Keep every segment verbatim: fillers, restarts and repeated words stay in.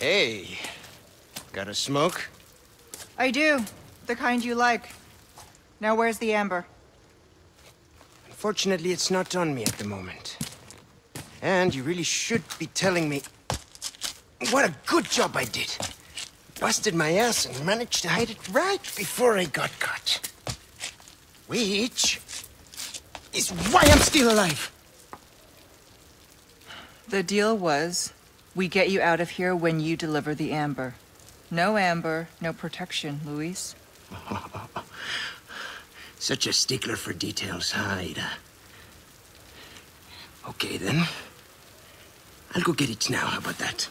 Hey, got a smoke? I do. The kind you like. Now where's the amber? Unfortunately, it's not on me at the moment. And you really should be telling me what a good job I did. Busted my ass and managed to hide it right before I got caught. Which is why I'm still alive. The deal was, we get you out of here when you deliver the amber. No amber, no protection, Luis. Such a stickler for details, huh, Ada? Okay, then. I'll go get it now, how about that?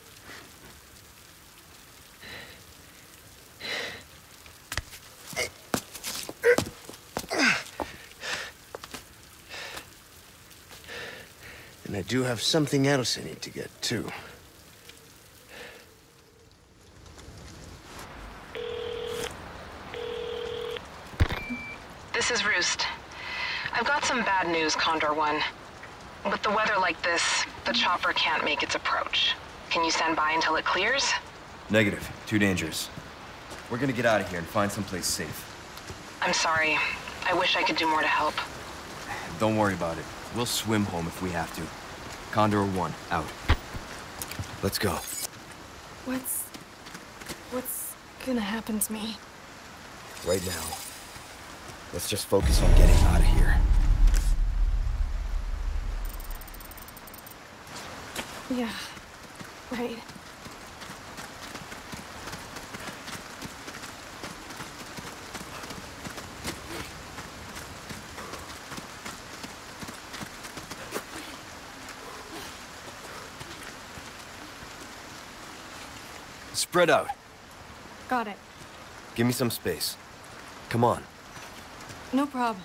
And I do have something else I need to get, too. This is Roost. I've got some bad news, Condor One. With the weather like this, the chopper can't make its approach. Can you stand by until it clears? Negative. Too dangerous. We're gonna get out of here and find someplace safe. I'm sorry. I wish I could do more to help. Don't worry about it. We'll swim home if we have to. Condor One, out. Let's go. What's... what's gonna happen to me? Right now, let's just focus on getting out of here. Yeah, right. Spread out. Got it. Give me some space. Come on. No problem.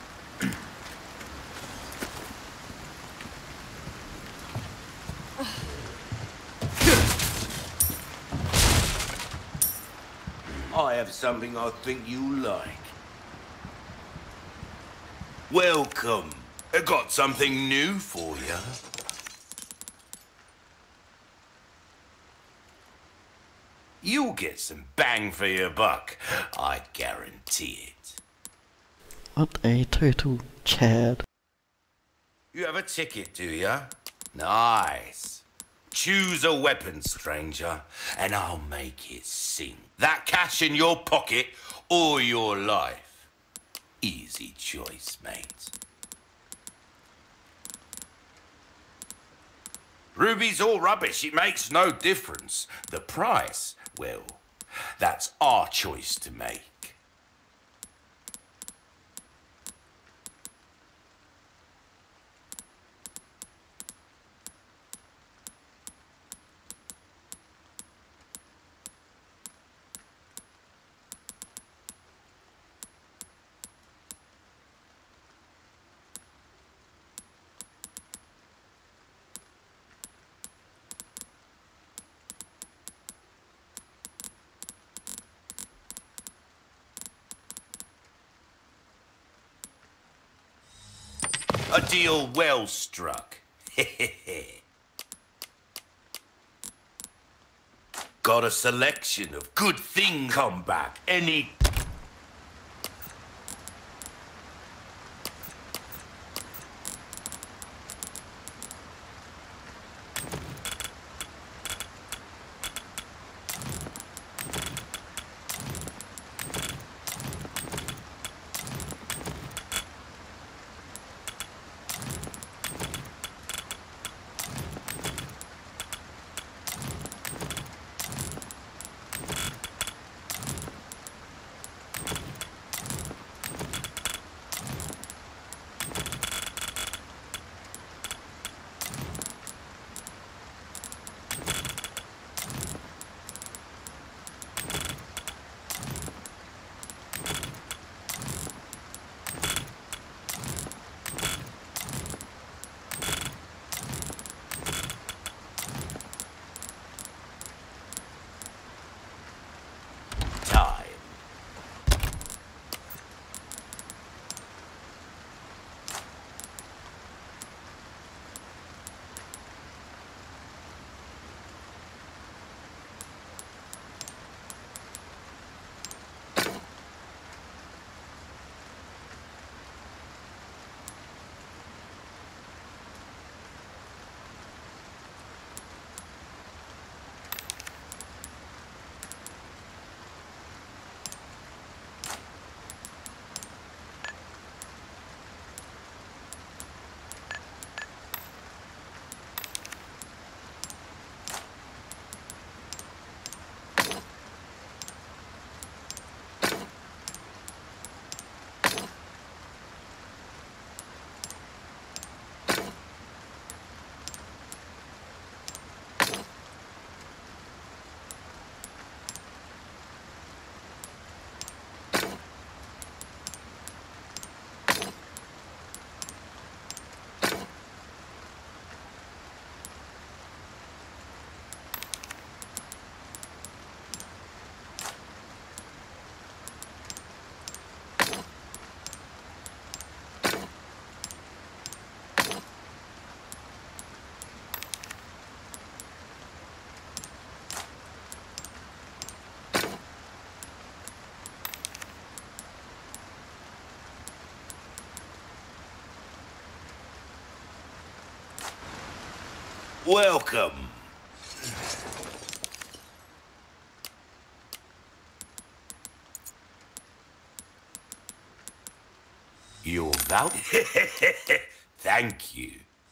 I have something I think you like. Welcome. I got something new for you. You'll get some bang for your buck. I guarantee it. Activetofu chat. You have a ticket, do ya? Nice. Choose a weapon, stranger, and I'll make it sing. That cash in your pocket or your life. Easy choice, mate. Ruby's all rubbish. It makes no difference. The price, well, that's our choice to make. A deal well struck. Got a selection of good things come back any... Welcome. You're about... Thank you.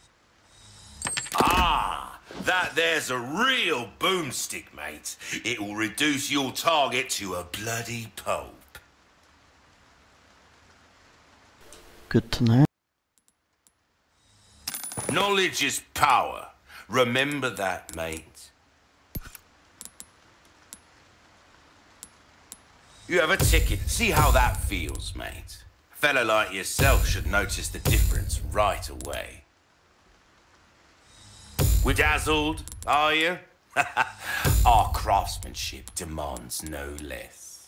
Ah, that there's a real boomstick, mate. It will reduce your target to a bloody pulp. Good to know. Knowledge is power. Remember that, mate. You have a ticket. See how that feels, mate. A fella like yourself should notice the difference right away. We're dazzled, are you? Our craftsmanship demands no less.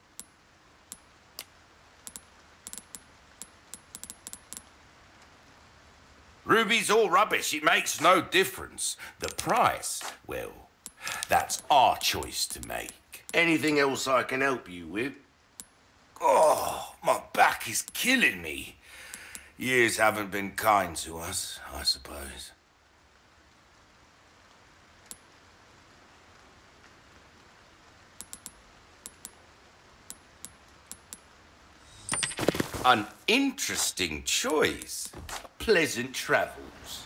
Ruby's all rubbish. It makes no difference. The price, well, that's our choice to make. Anything else I can help you with? Oh, my back is killing me. Years haven't been kind to us, I suppose. An interesting choice. Pleasant travels.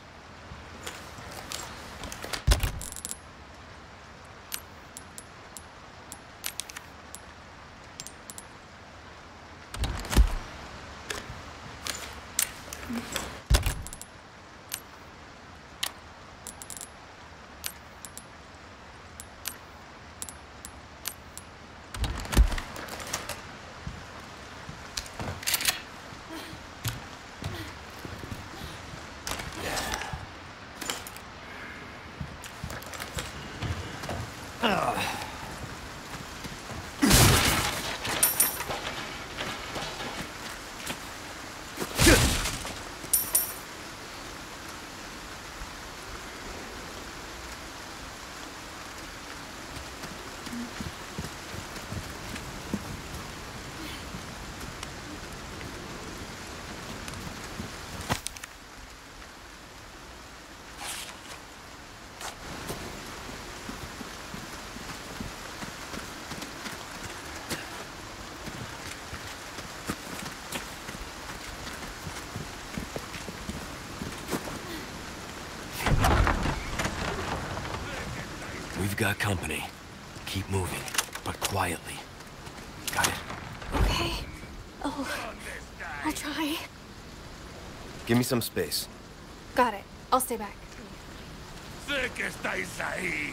We've got company. Keep moving, but quietly. Got it? Okay. Oh, I'll try. Give me some space. Got it. I'll stay back. Sé que estáis ahí.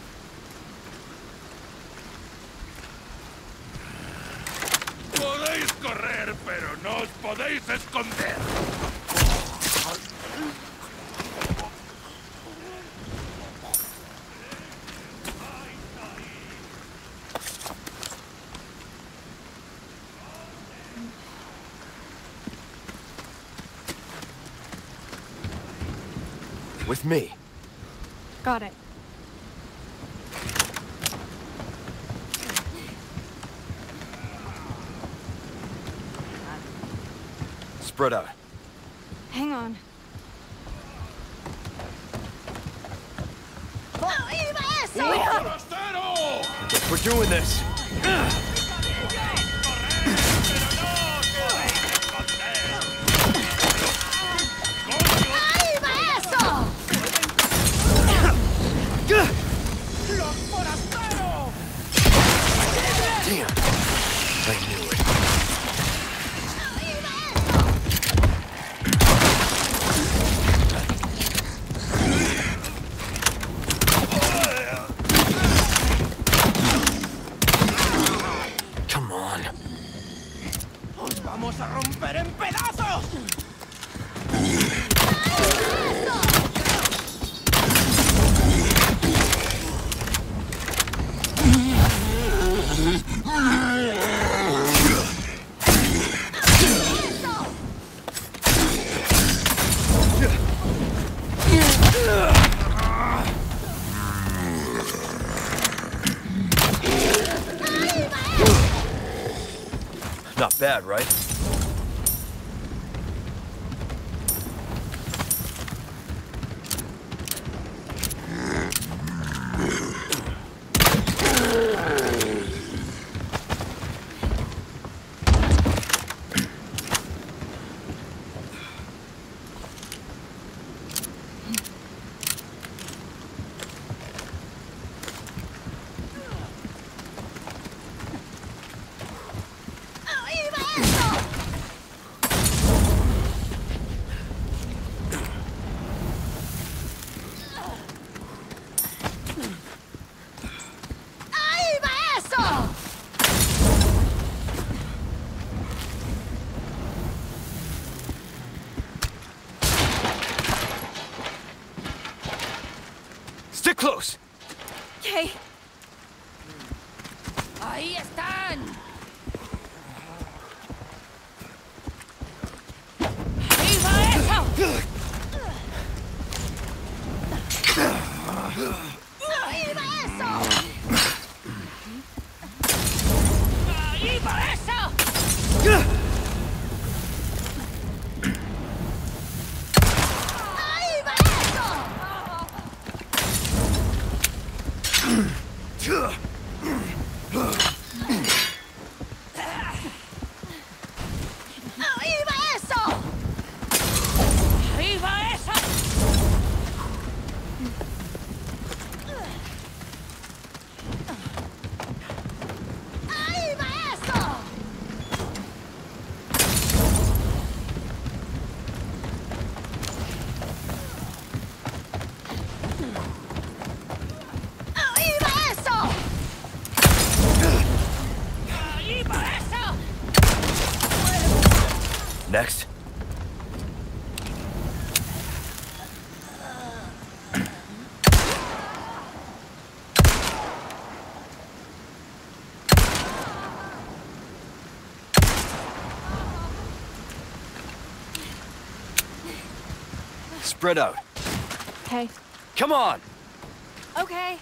Podéis correr, pero no os podéis esconder. With me. Got it. Spread out. Hang on. We're doing this. Damn. I knew it. Come on. ¡Os vamos a romper en pedazos! Not bad, right? close. Okay. ¡Ahí están! ¡Arriba eso! ¡Arriba eso! ¡Arriba eso! ¡Arriba eso! ¡Arriba eso! ¡Arriba eso! ¡Arriba eso! ¡Arriba eso! ¡Arriba eso! Next. Spread out. Okay. Come on! Okay.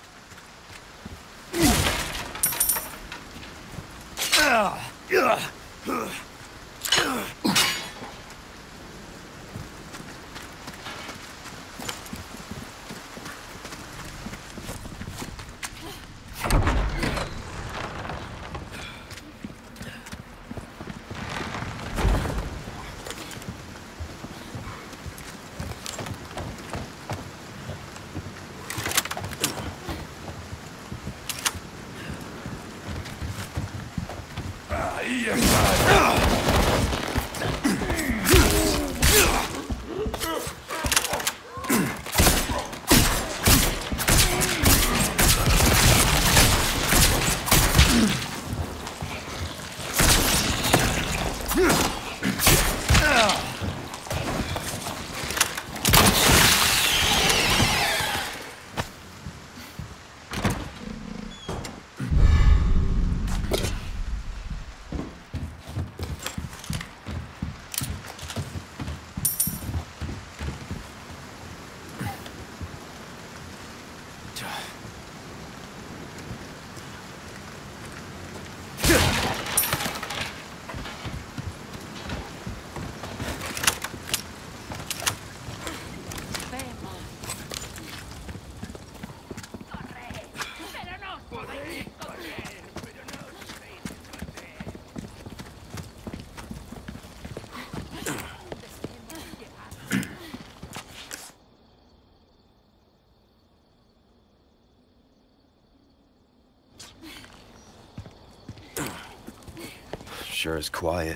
Sure is quiet.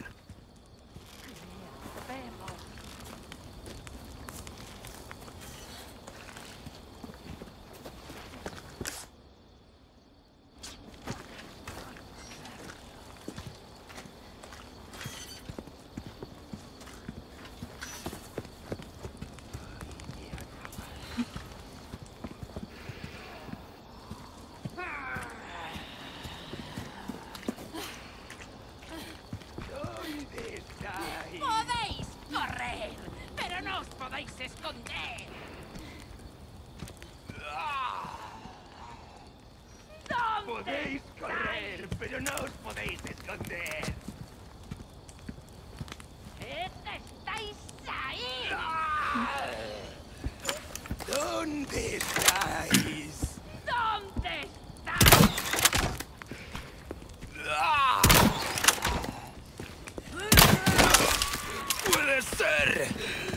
¡Podéis correr! ¡Pero no os podéis esconder! ¿Dónde Podéis correr, pero no os podéis esconder. estáis ahí? ¿Dónde estáis? ¿Dónde estáis? ¡Puede ser!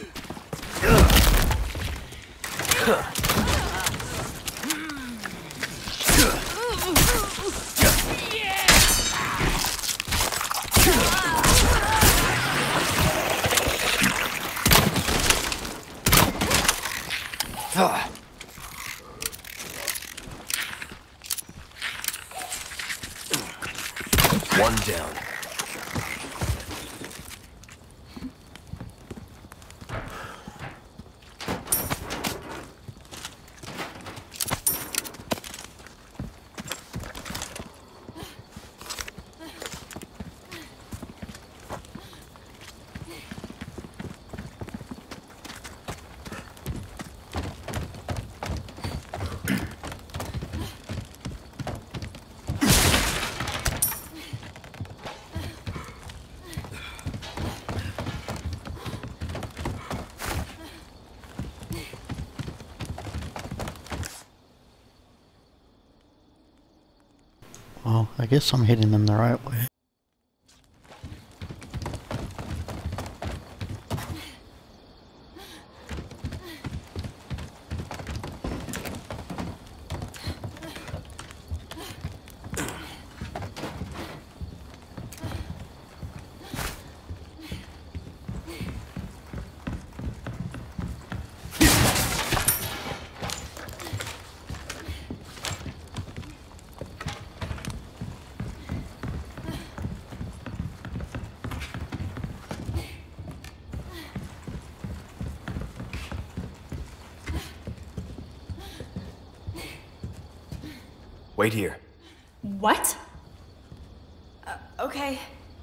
One down. Well, I guess I'm hitting them the right way. Wait here. What? Uh, okay.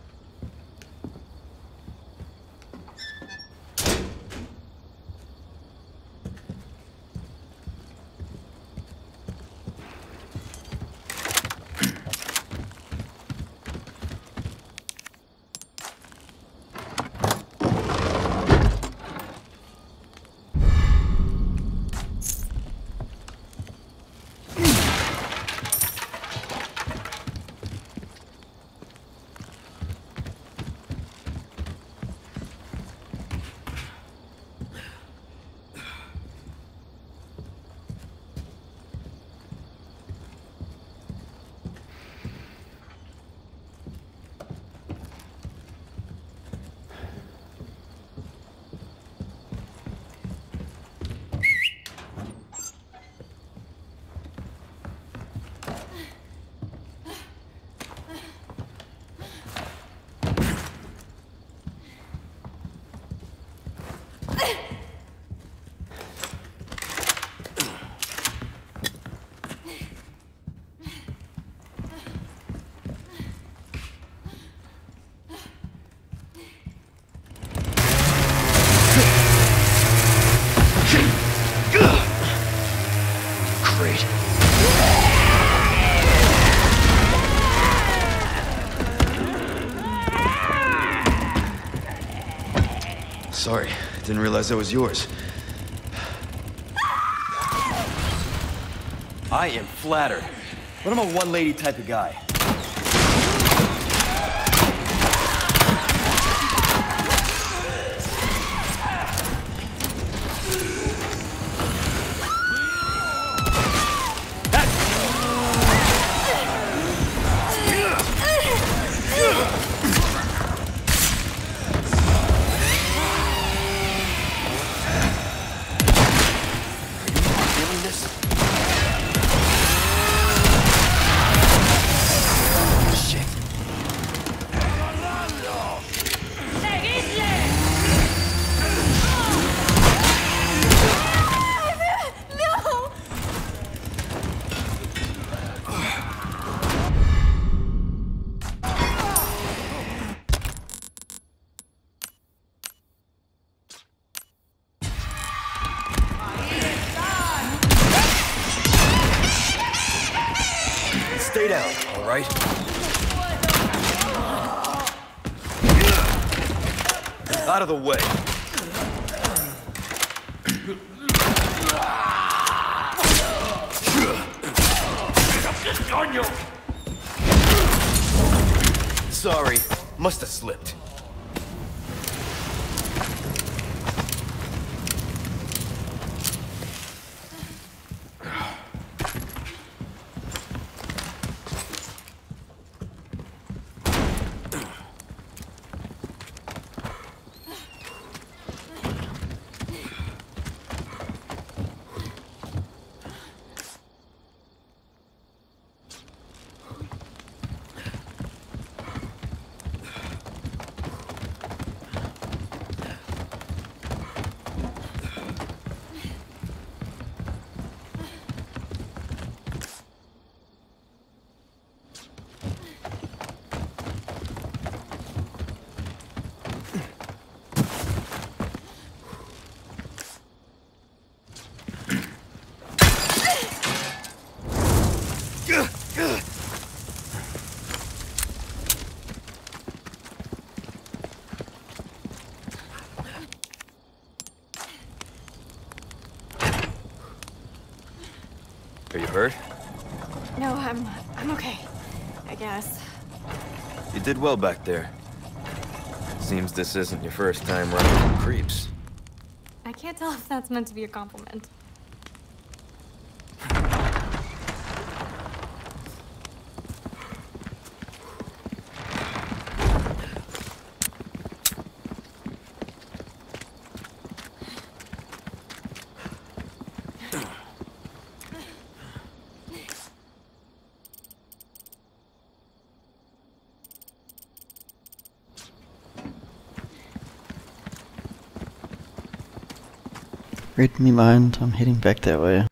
Great. Sorry, didn't realize that was yours. I am flattered, but I'm a one-lady type of guy. Stay down, all right? Out of the way. Sorry, must have slipped. I guess. You did well back there. Seems this isn't your first time running from creeps. I can't tell if that's meant to be a compliment. Read me mind, I'm heading back that way.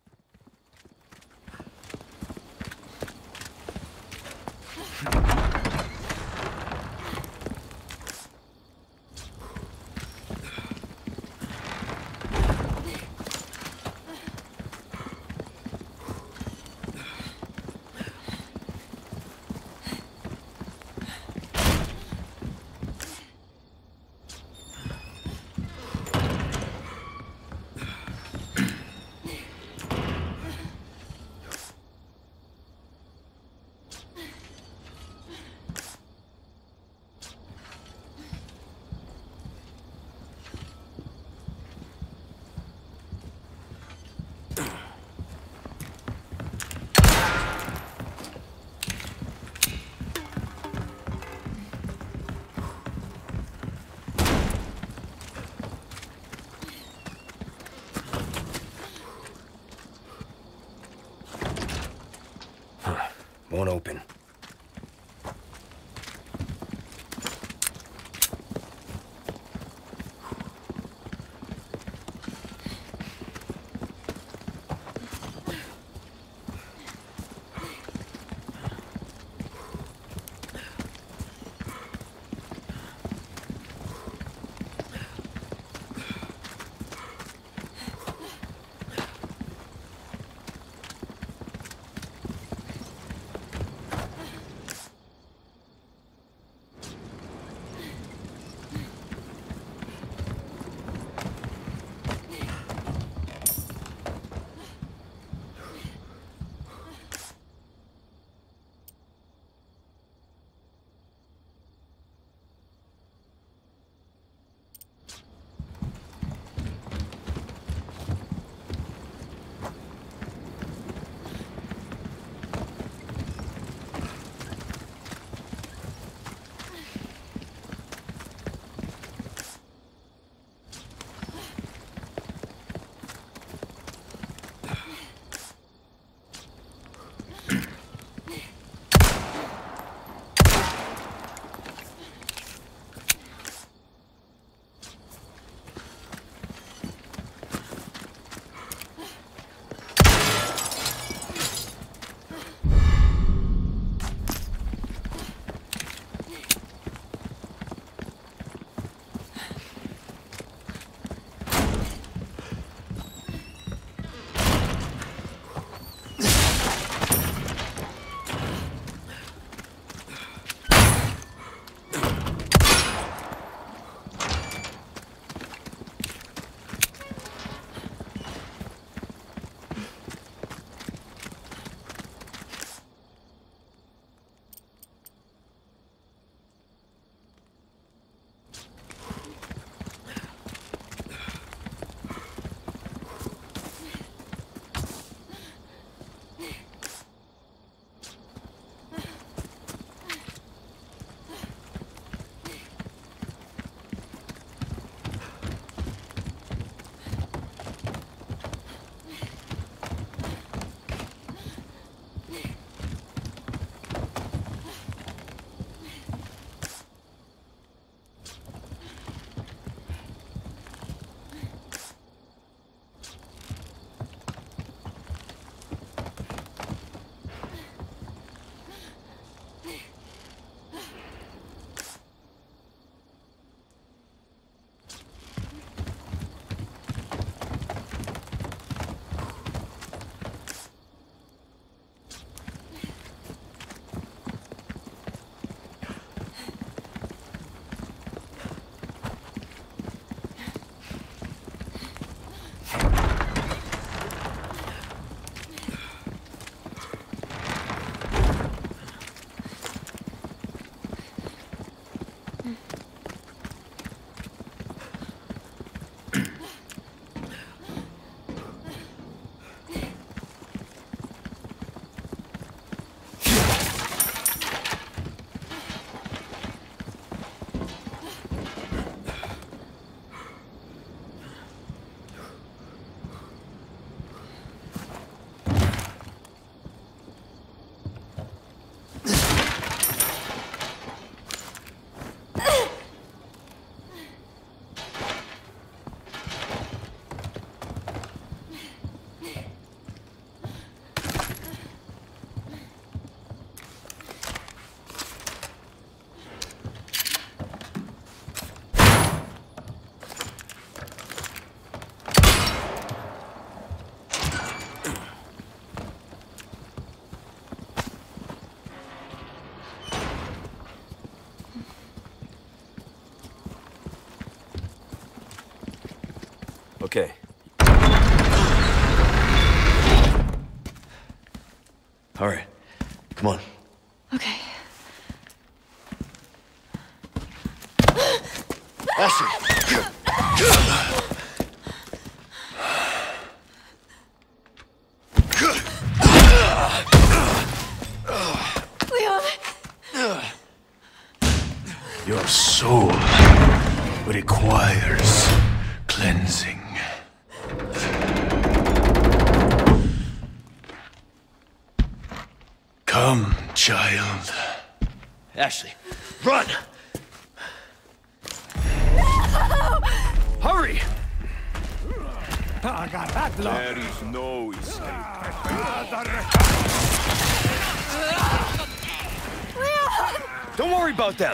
Won't open. Okay. All right. Come on. Okay. Ashley! Leon! Your soul requires cleansing. Come, child. Ashley, run! Hurry! There is no escape. Don't worry about them!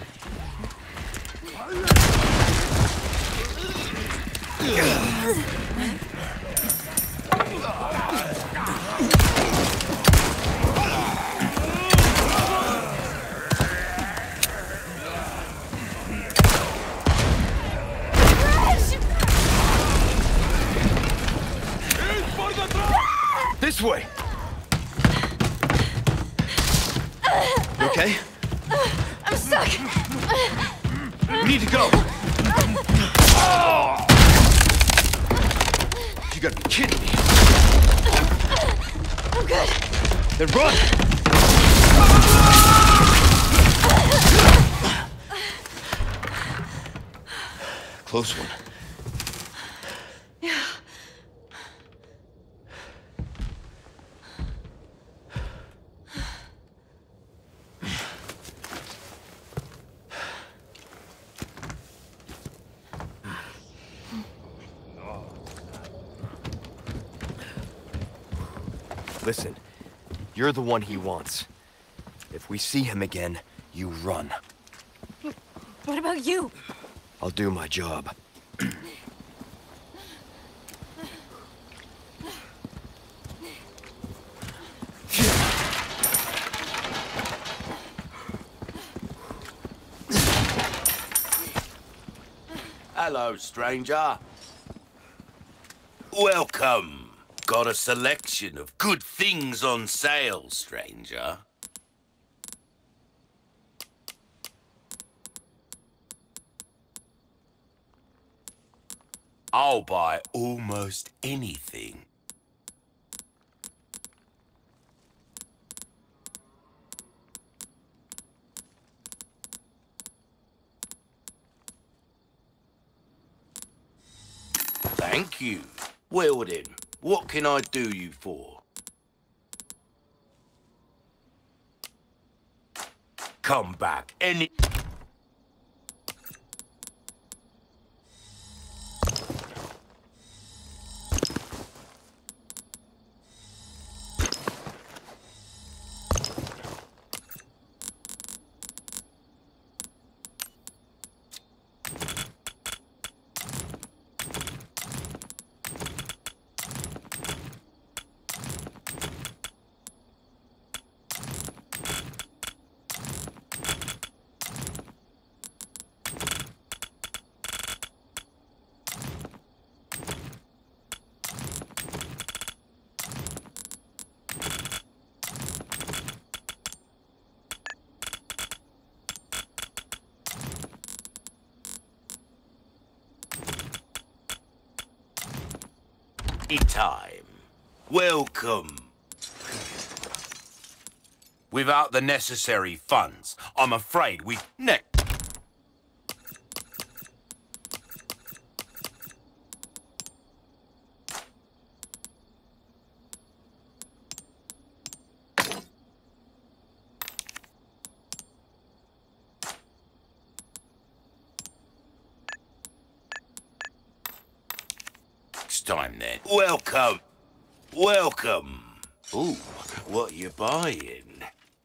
This way! You okay? I'm stuck! We need to go! You gotta be kidding me! I'm good. Then run! Close one. Yeah. Listen, you're the one he wants. If we see him again, you run. What about you? I'll do my job. Hello, stranger. Welcome. Got a selection of good things on sale, stranger. I'll buy almost anything. Thank you. Well then, what can I do you for? Come back any... Time. Welcome. Without the necessary funds, I'm afraid we... Ne- Time then. Welcome. Welcome. Ooh, what you buying?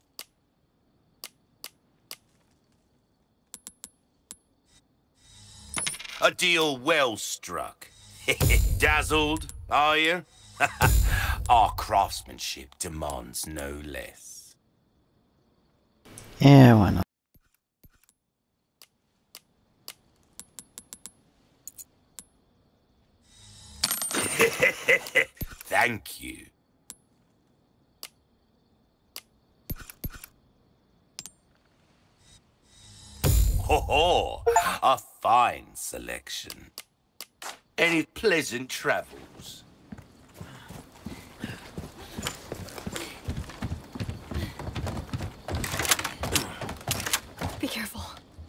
A deal well struck. Dazzled, are you? Our craftsmanship demands no less. Yeah, why not? Thank you. Ho ho! A fine selection. Any pleasant travels? Be careful.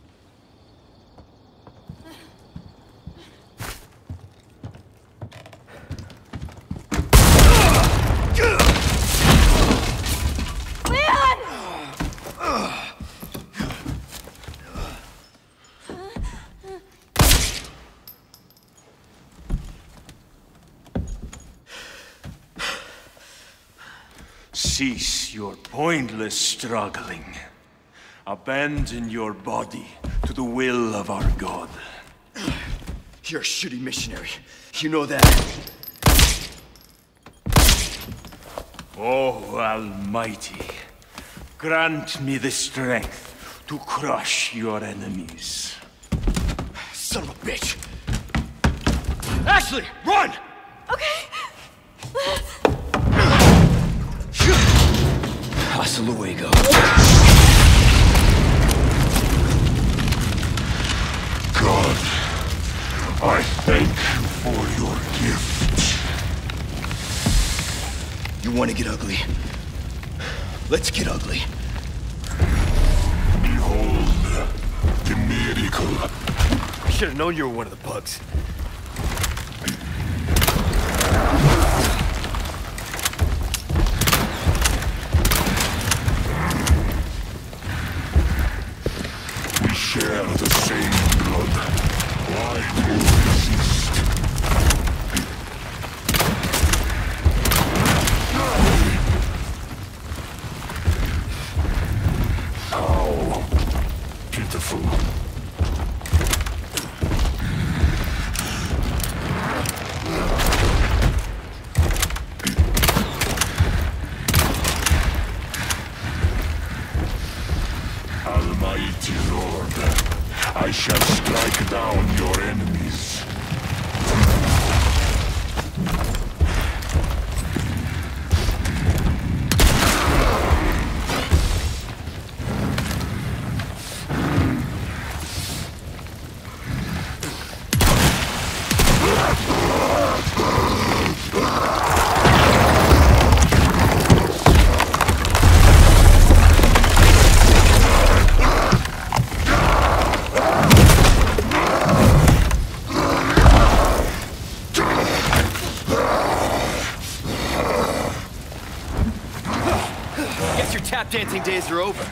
Cease your pointless struggling. Abandon your body to the will of our God. You're a shitty missionary. You know that. Oh, Almighty, grant me the strength to crush your enemies. Son of a bitch! Ashley, run! Okay. Hasta luego. God, I thank you for your gift. You want to get ugly? Let's get ugly. Behold, the miracle. I should have known you were one of the bugs. We share the same blood. Why do you resist? How pitiful. Almighty Lord, I shall strike down your enemies. Guess your tap dancing days are over.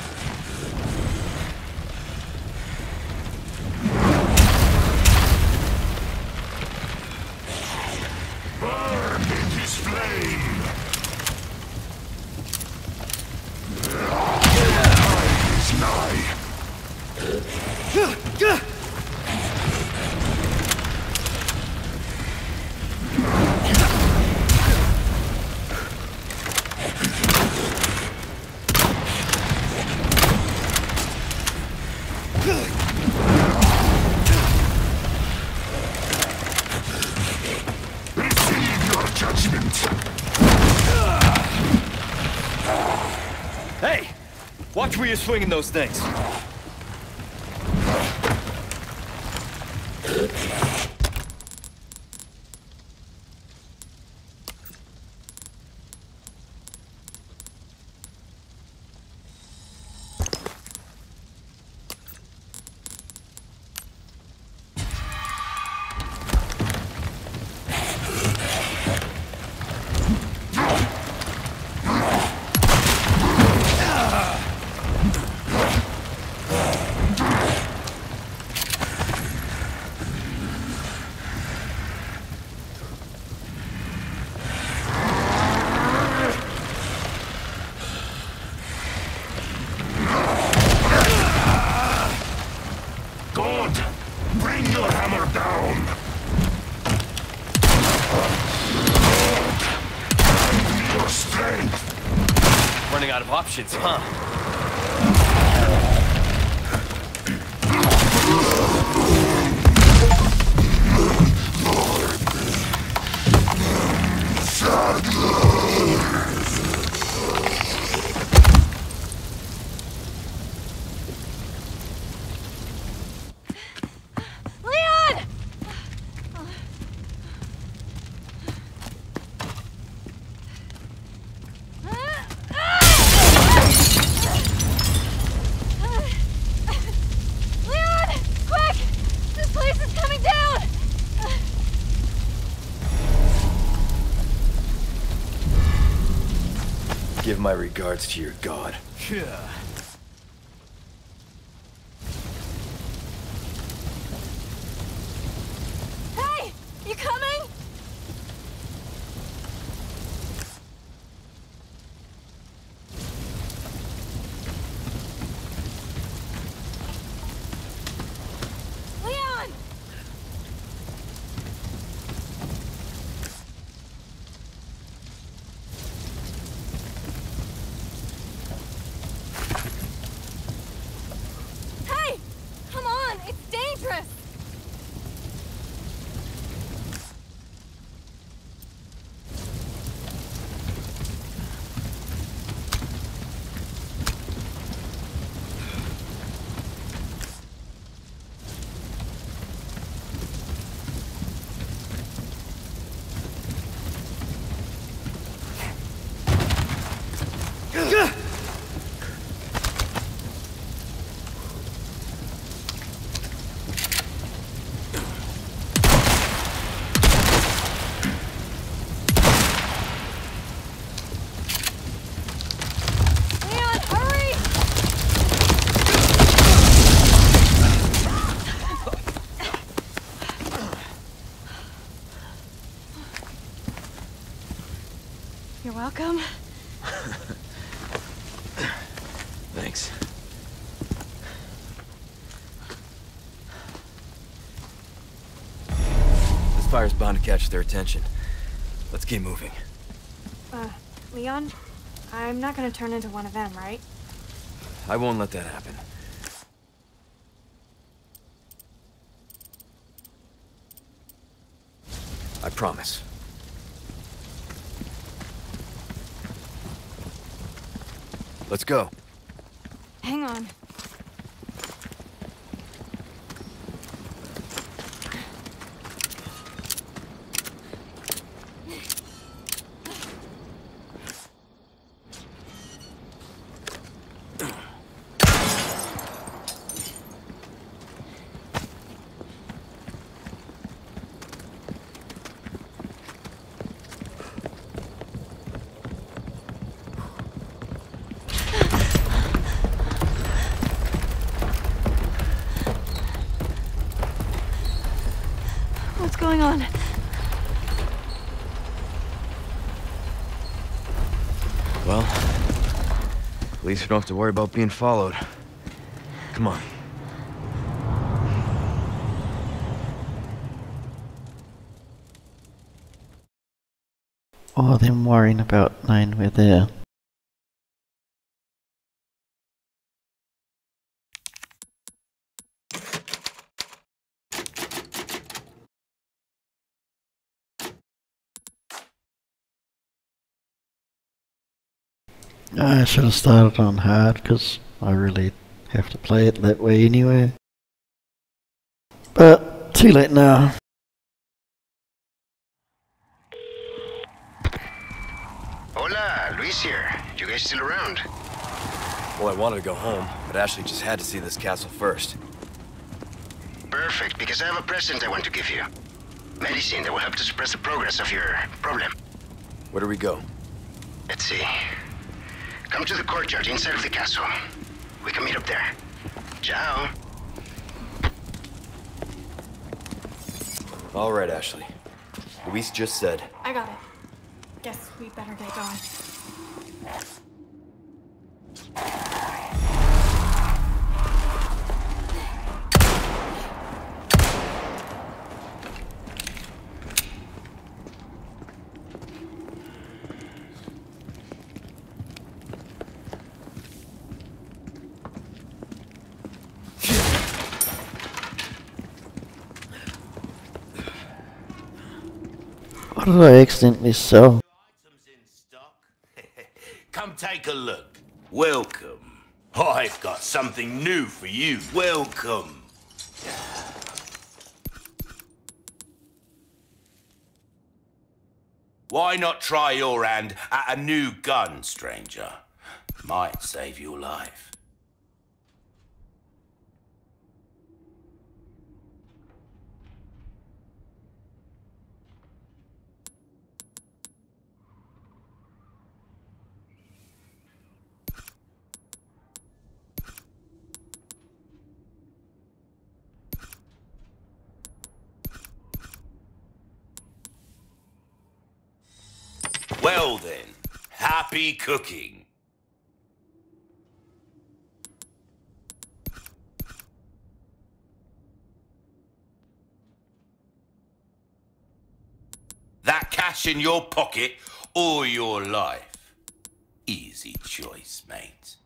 Burn in his flame! Time is nigh. Receive your judgment. Hey! Watch where you're swinging those things. God, bring your hammer down. God, grant me your strength. Running out of options, huh? Son Leon! Leon! Quick! This place is coming down! Give my regards to your god. Yeah. Hey! You coming? Leon! Hey! Come on! It's dangerous! Leon, hurry! You're welcome. Thanks. This fire's bound to catch their attention. Let's keep moving. Uh, Leon, I'm not gonna turn into one of them, right? I won't let that happen. I promise. Let's go. Hang on. What's going on? Well, at least we don't have to worry about being followed. Come on. Oh, them worrying about knowing we're there. I should have started on hard because I really have to play it that way anyway. But too late now. Hola, Luis here. You guys still around? Well, I wanted to go home, but Ashley just had to see this castle first. Perfect, because I have a present I want to give you. Medicine that will help to suppress the progress of your problem. Where do we go? Let's see. Come to the courtyard inside of the castle. We can meet up there. Ciao. All right, Ashley. Luis just said. I got it. Guess we better get going. What did I accidentally sell? look. Welcome. I've got something new for you. Welcome. Why not try your hand at a new gun, stranger? Might save your life. Well then, happy cooking. That cash in your pocket or your life? Easy choice, mate.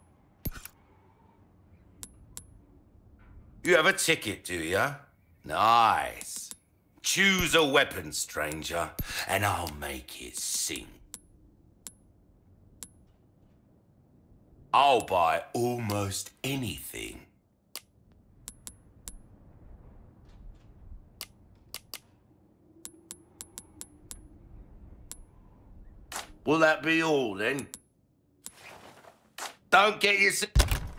You have a ticket, do ya? Nice. Choose a weapon, stranger, and I'll make it sing. I'll buy almost anything. Will that be all, then? Don't get yourself...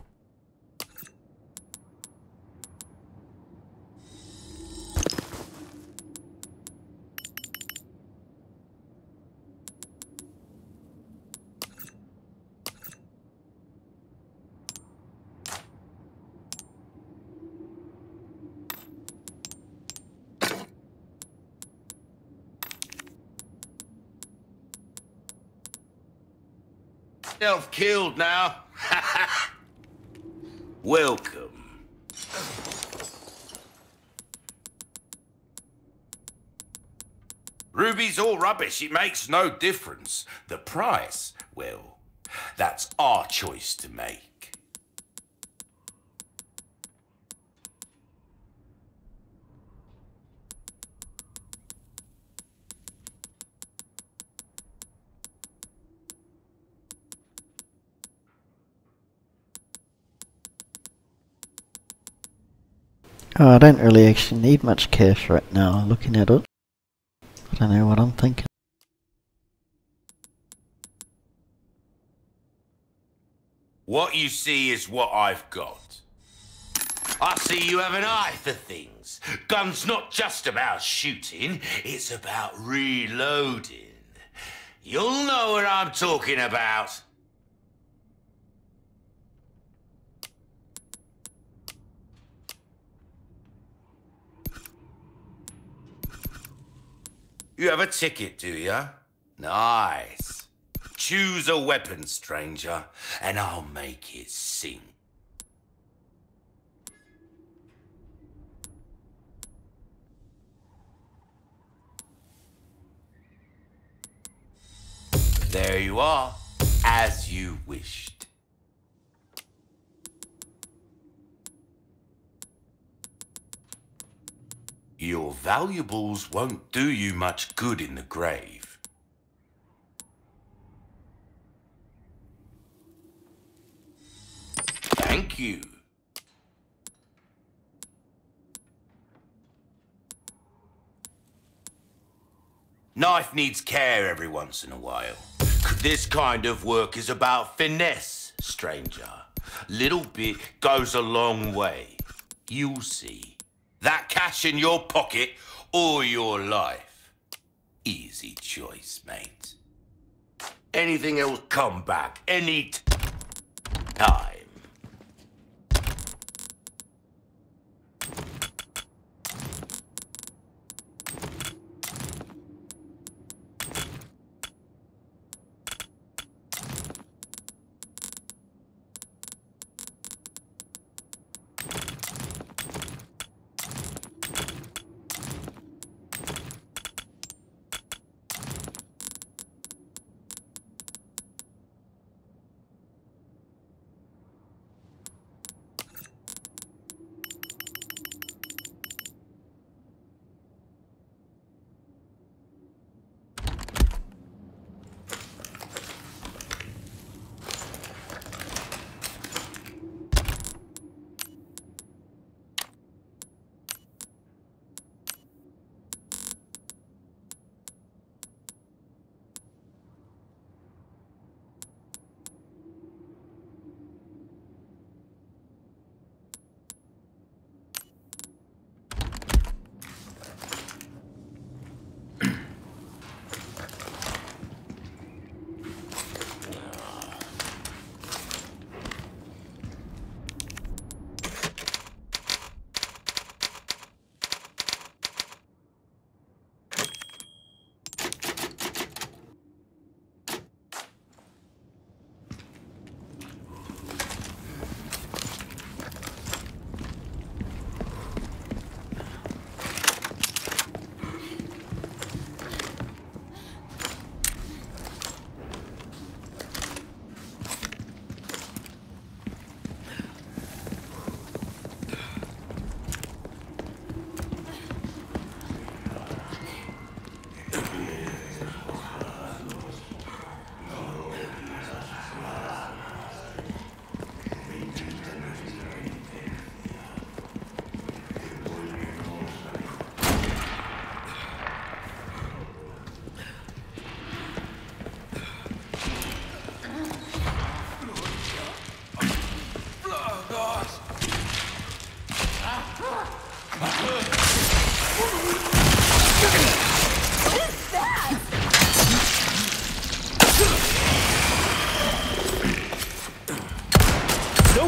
Self-killed now. Welcome. Ruby's all rubbish. It makes no difference. The price, well, that's our choice to make. Oh, I don't really actually need much cash right now, looking at it. I don't know what I'm thinking. What you see is what I've got. I see you have an eye for things. Gun's not just about shooting, it's about reloading. You'll know what I'm talking about. You have a ticket, do ya? Nice. Choose a weapon, stranger, and I'll make it sing. There you are, as you wished. Your valuables won't do you much good in the grave. Thank you. Knife needs care every once in a while. This kind of work is about finesse, stranger. Little bit goes a long way. You'll see. That cash in your pocket or your life. Easy choice, mate. Anything else come back any time.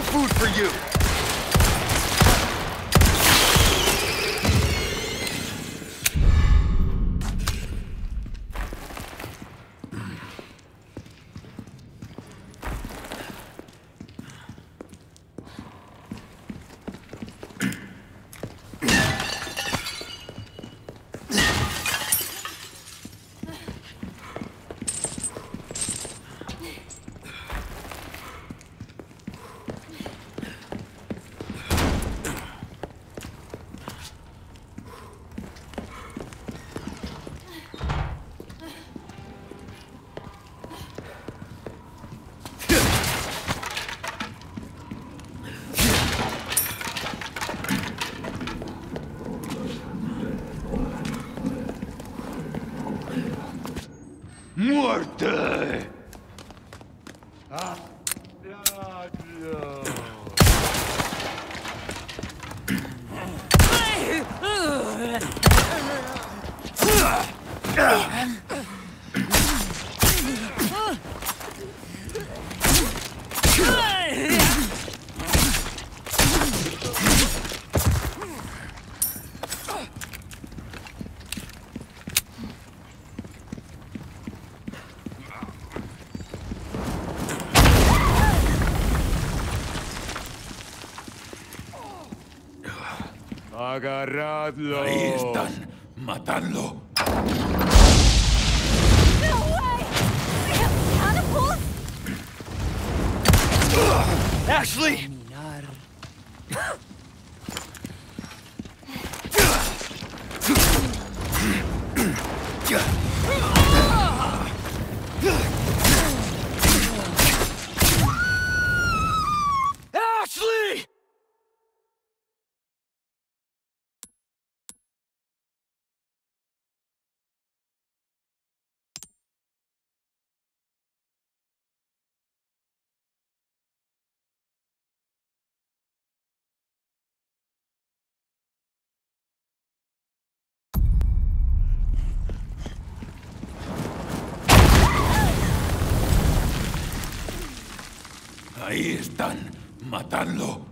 food for you! Muerte! Agarradlo. Ahí están. Matadlo. No way! We have catapults? Ashley! Ashley! Ahí están. Matadlo.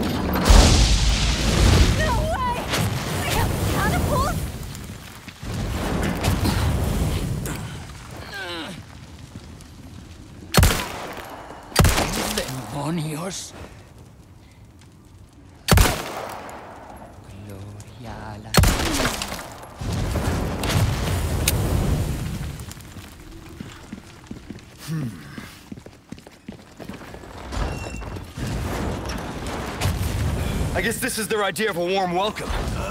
No way! We have catapults? ¡Demonios! Gloria a la... I guess this is their idea of a warm welcome.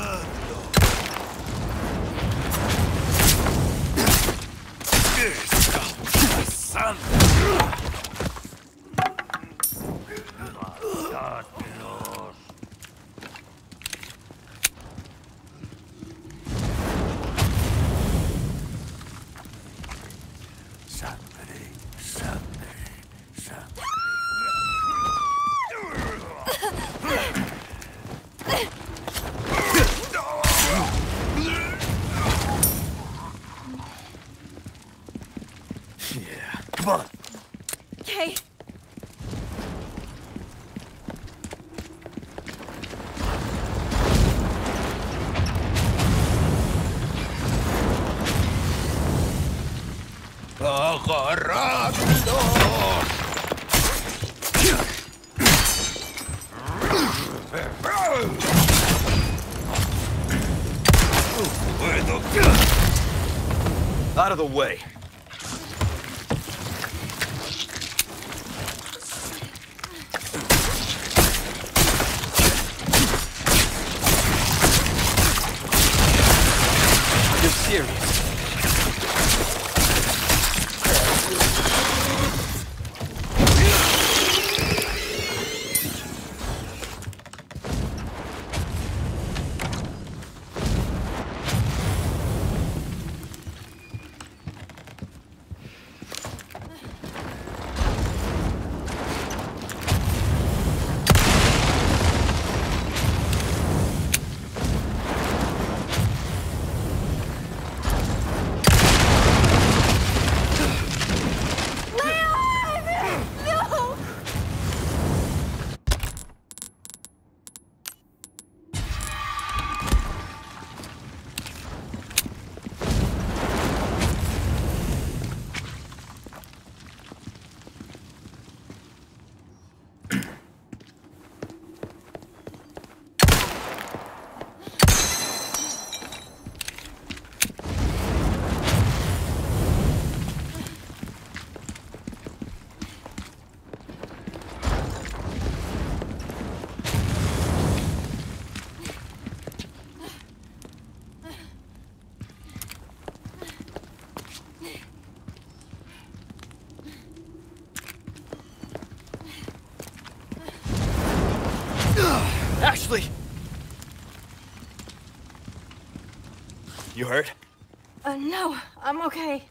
Come on. Okay. Out of the way. You're serious. Ashley! You hurt? Uh, no, I'm okay.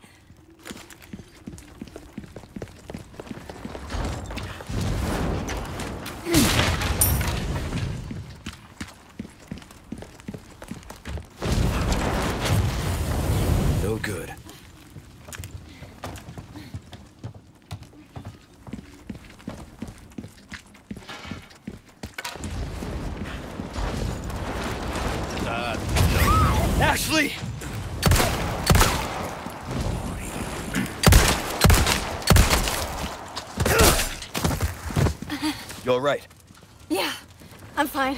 No good. Ashley! You all right? Yeah, I'm fine.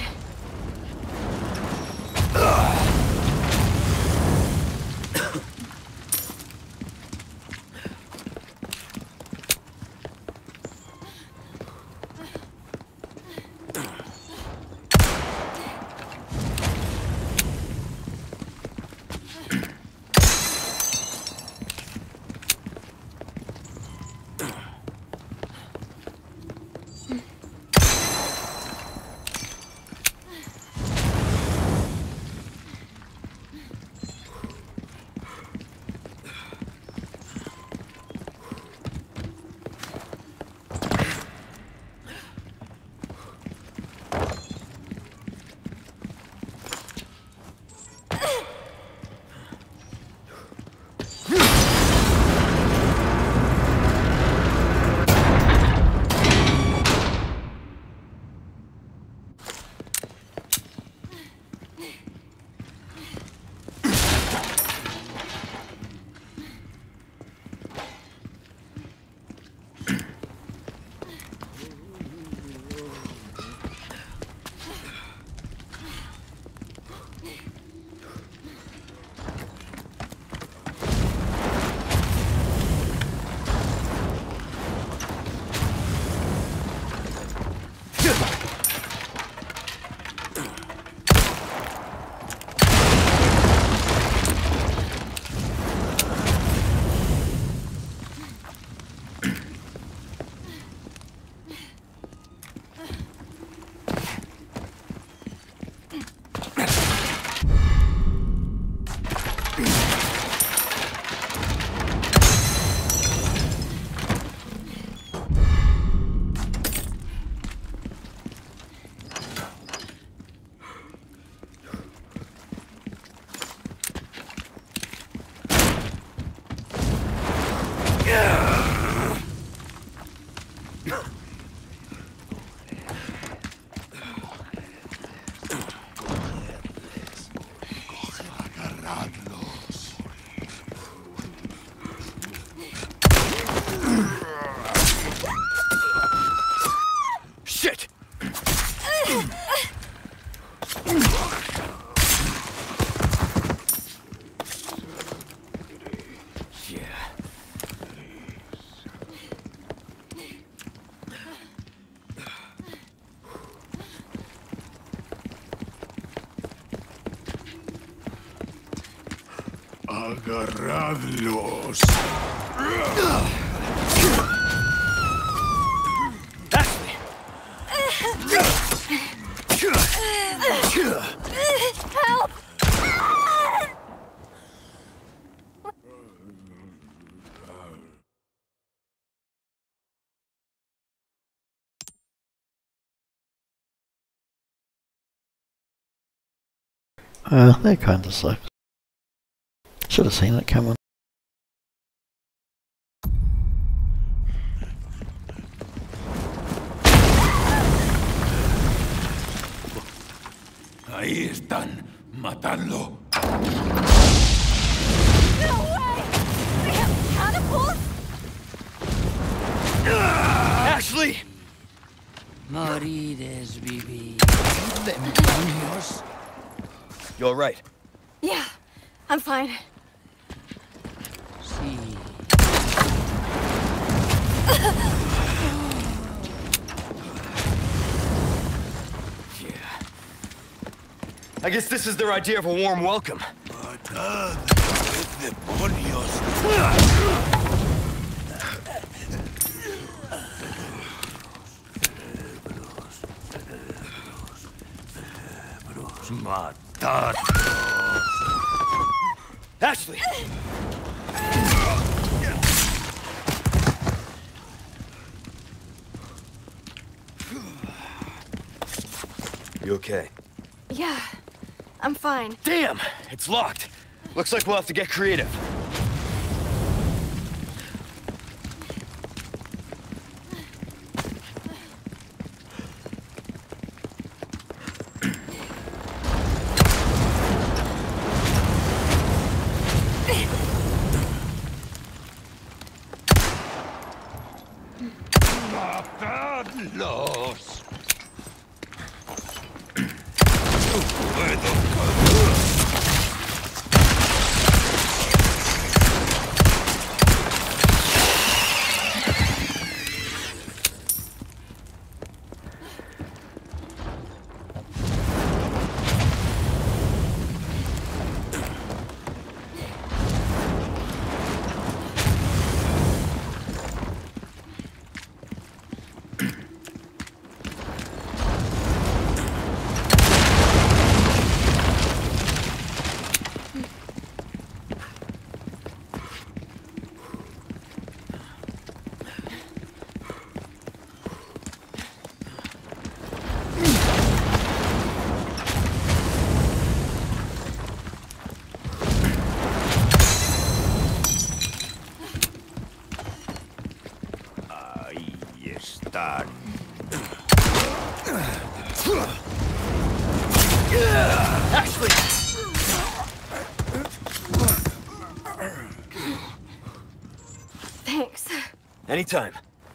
Shit! Agarradlos. Ashley! Help! Uh, that kinda sucks. Should have seen it coming. Ahí están. Matadlo. No way! They have catapults? Ashley! Morides, Bibi. Demonios. You all right? Yeah, I'm fine. Sí. I guess this is their idea of a warm welcome. Matad. Demonios. Ashley! You okay? Yeah, I'm fine. Damn! It's locked. Looks like we'll have to get creative. Los. Ashley! Thanks. Anytime.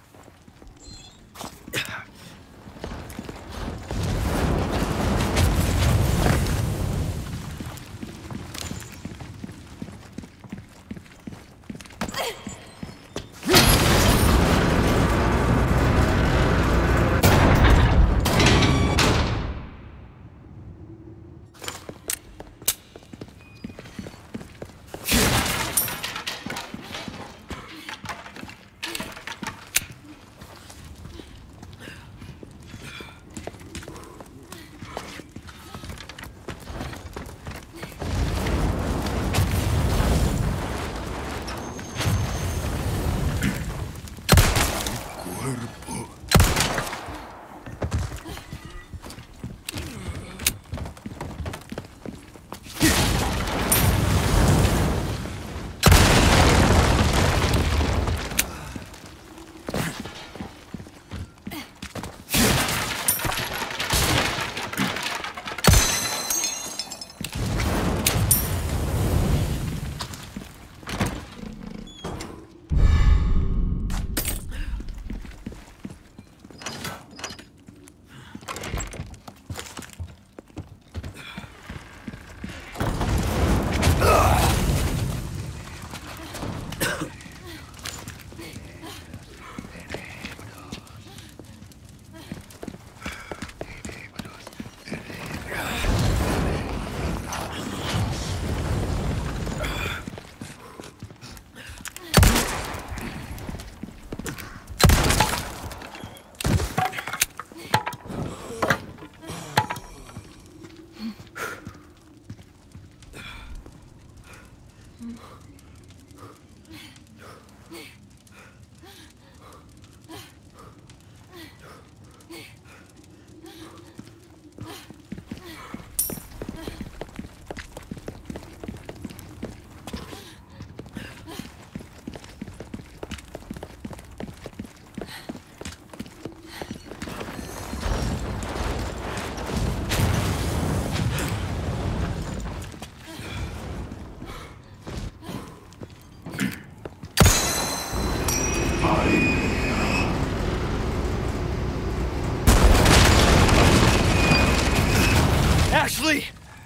Ashley!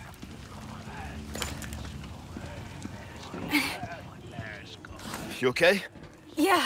You okay? Yeah.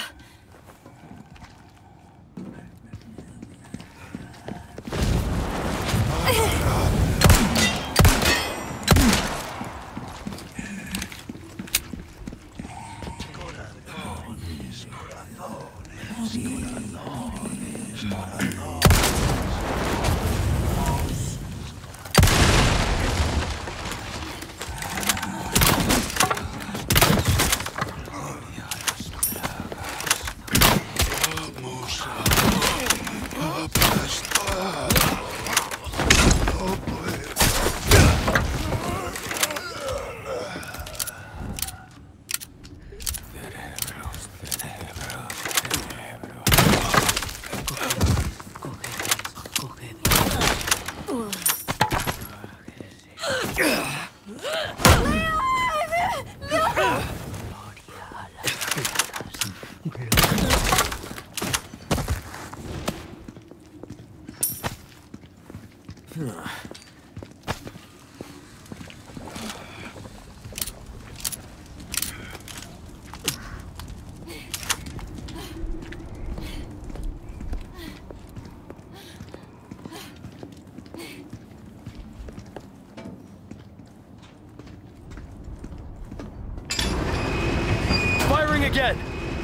Firing again!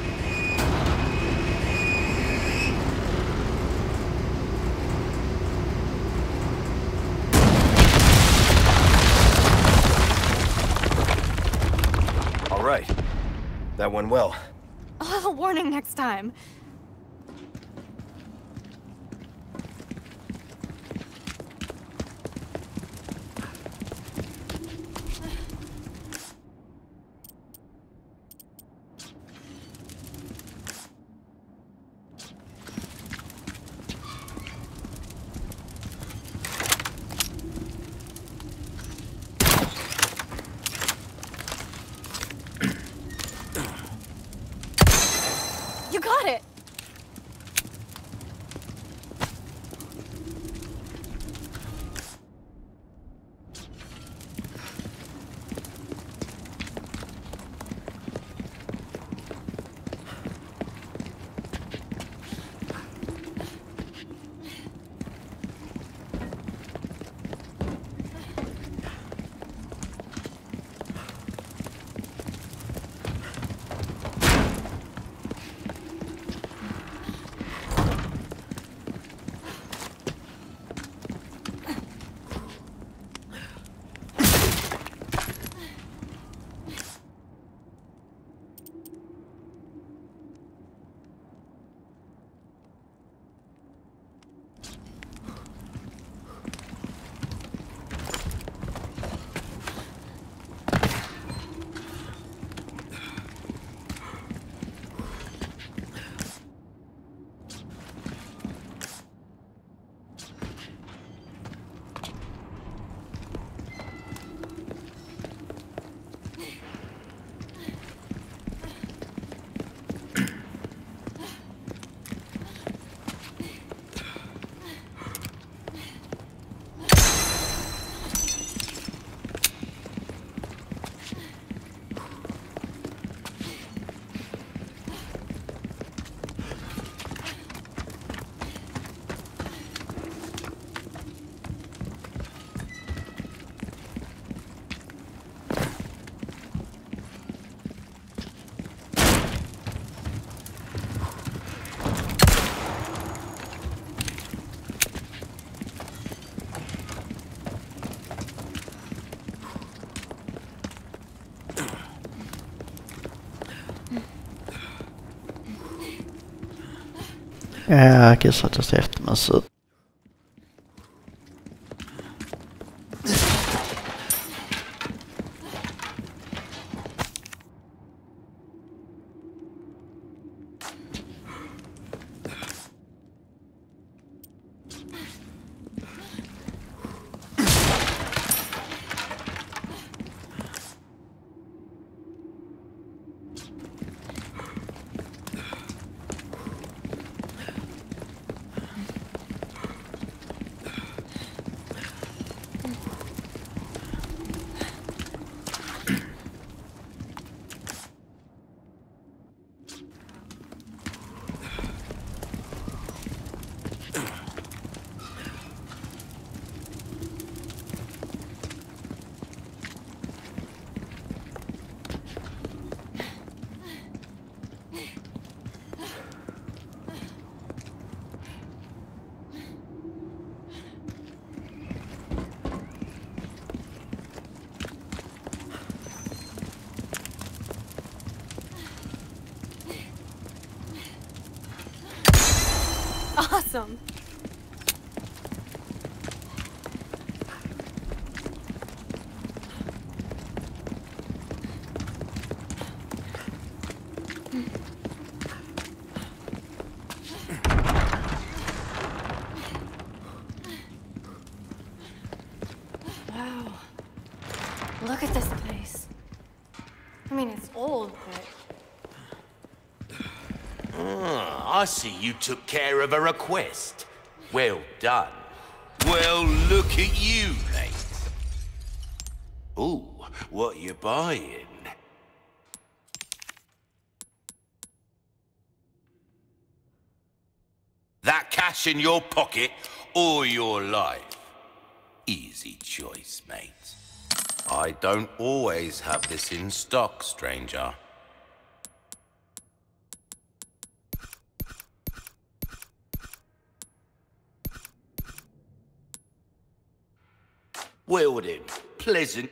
All right. That went well. A little warning next time. You got it! Yeah, I guess I just have to miss it. Wow. Look at this place. I mean, it's old, but... Ah, I see you took care of a request. Well done. Well, look at you, mate. Ooh, what you buying? That cash in your pocket or your life? Easy choice, mate. I don't always have this in stock, stranger. Well then, pleasant.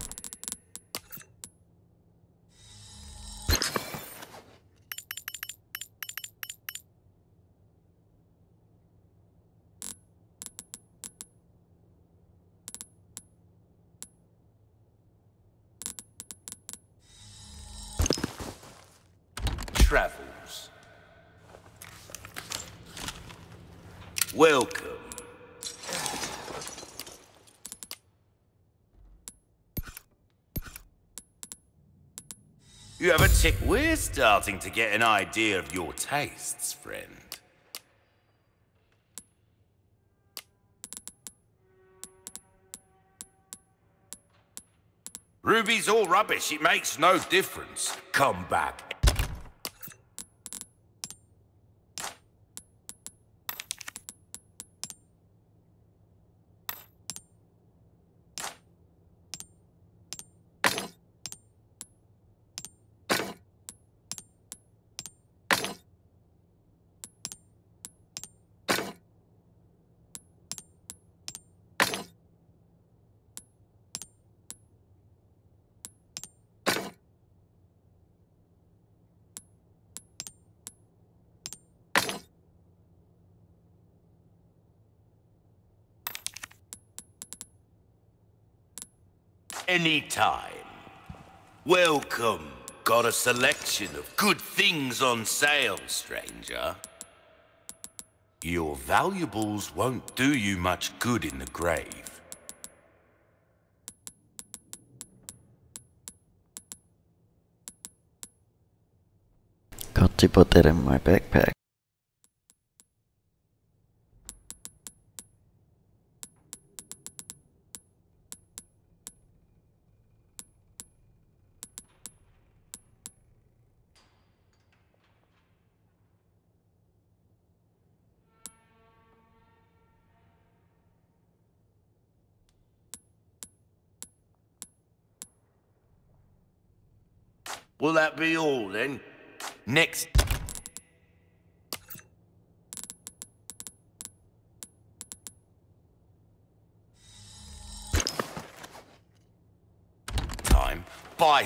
Travels. Welcome. You have a tick. We're starting to get an idea of your tastes, friend. Ruby's all rubbish. It makes no difference. Come back. Anytime. Welcome. Got a selection of good things on sale, stranger. Your valuables won't do you much good in the grave. Got to put that in my backpack. Will that be all then? Next. Time. Bye.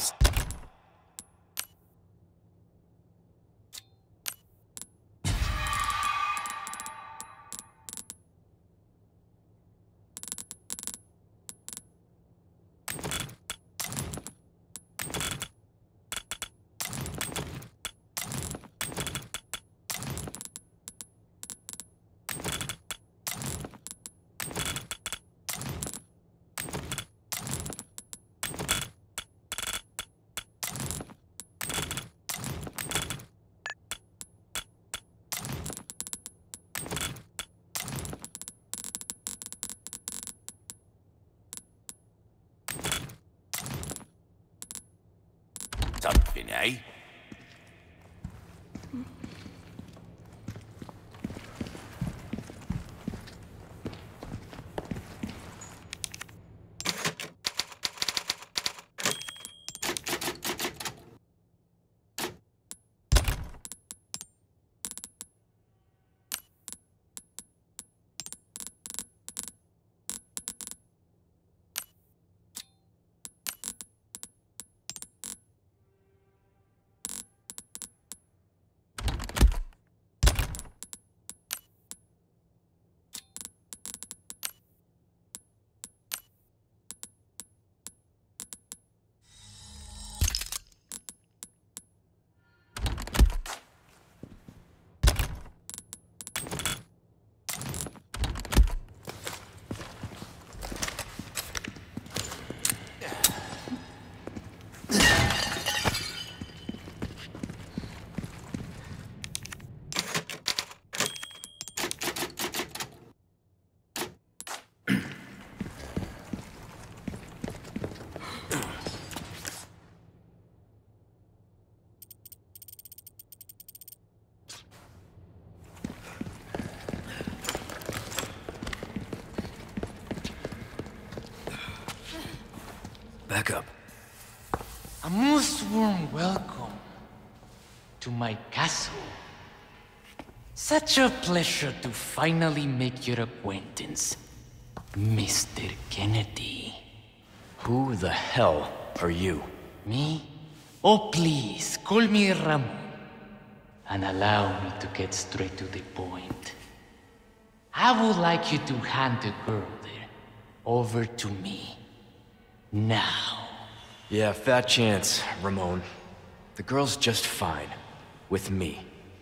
Something, eh? Back up. A most warm welcome to my castle. Such a pleasure to finally make your acquaintance, Mister Kennedy. Who the hell are you? Me? Oh, please, call me Ramon. And allow me to get straight to the point. I would like you to hand the girl there over to me. Now. Yeah, fat chance, Ramon. The girl's just fine. With me.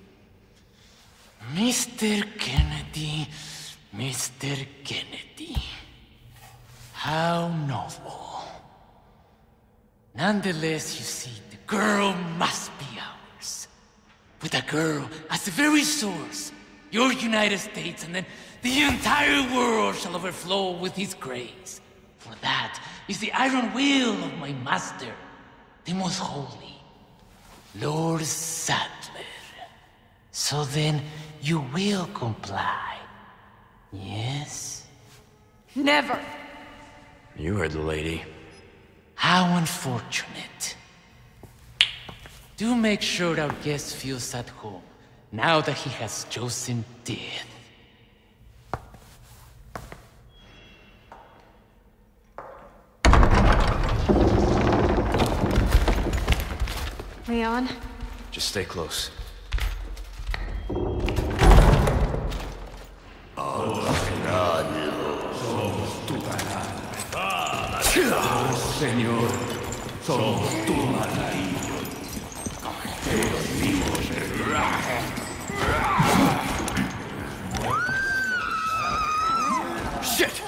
Mister Kennedy, Mister Kennedy. How novel. Nonetheless, you see, the girl must be ours. With a girl as the very source, your United States and then the entire world shall overflow with his grace. For that is the iron will of my master, the most holy, Lord Sadler. So then, you will comply, yes? Never. You heard the lady. How unfortunate. Do make sure our guest feels at home, now that he has chosen death. Leon? Just stay close. Señor, somos tu maravilla. Los vivos Shit!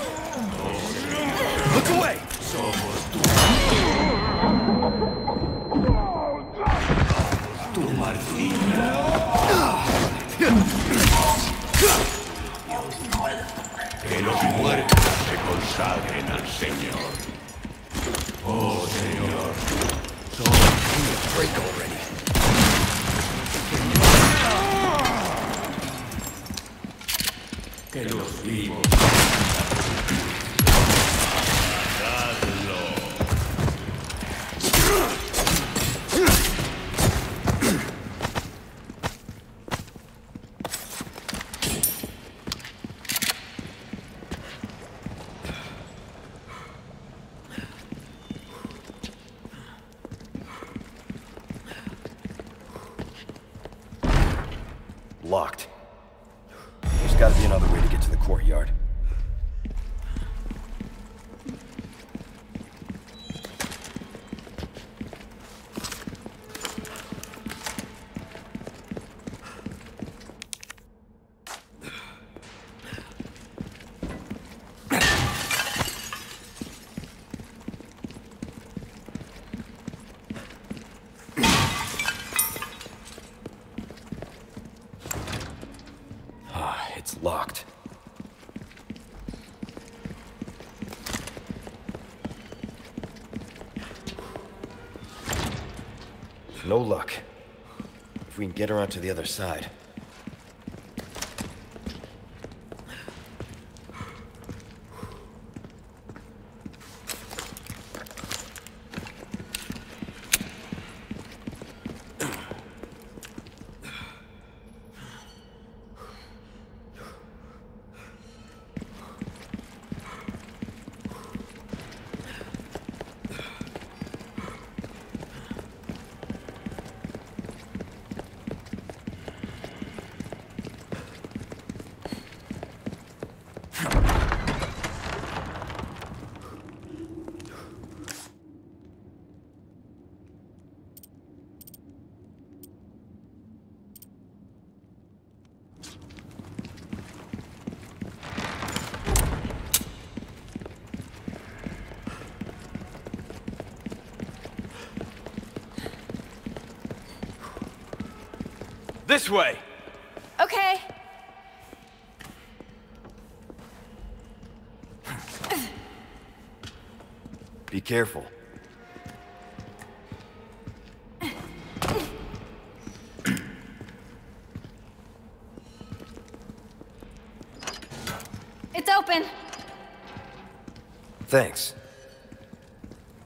Look away! somos tu tu martillo. Que los muertos se consagren al Señor. Oh, Señor. Somos break already. Que los vivos. Locked. There's gotta be another way to get to the courtyard. It's locked. No luck. If we can get around to the other side. This way! Okay. Be careful. It's open. Thanks.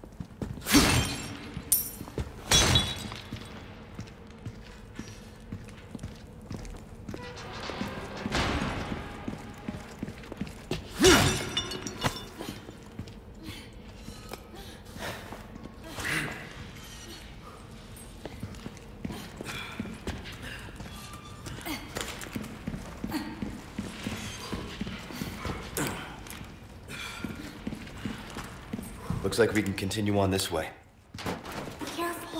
Looks like we can continue on this way. Careful.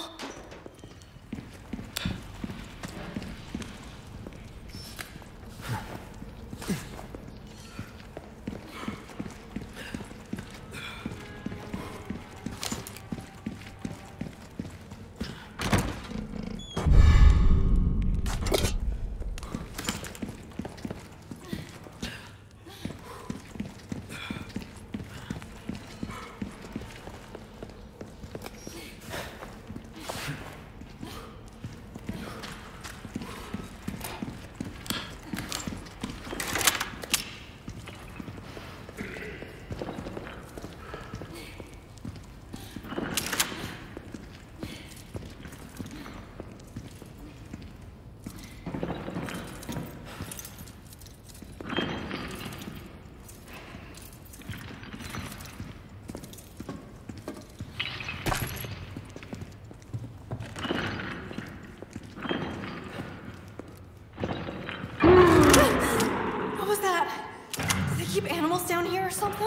Keep animals down here or something?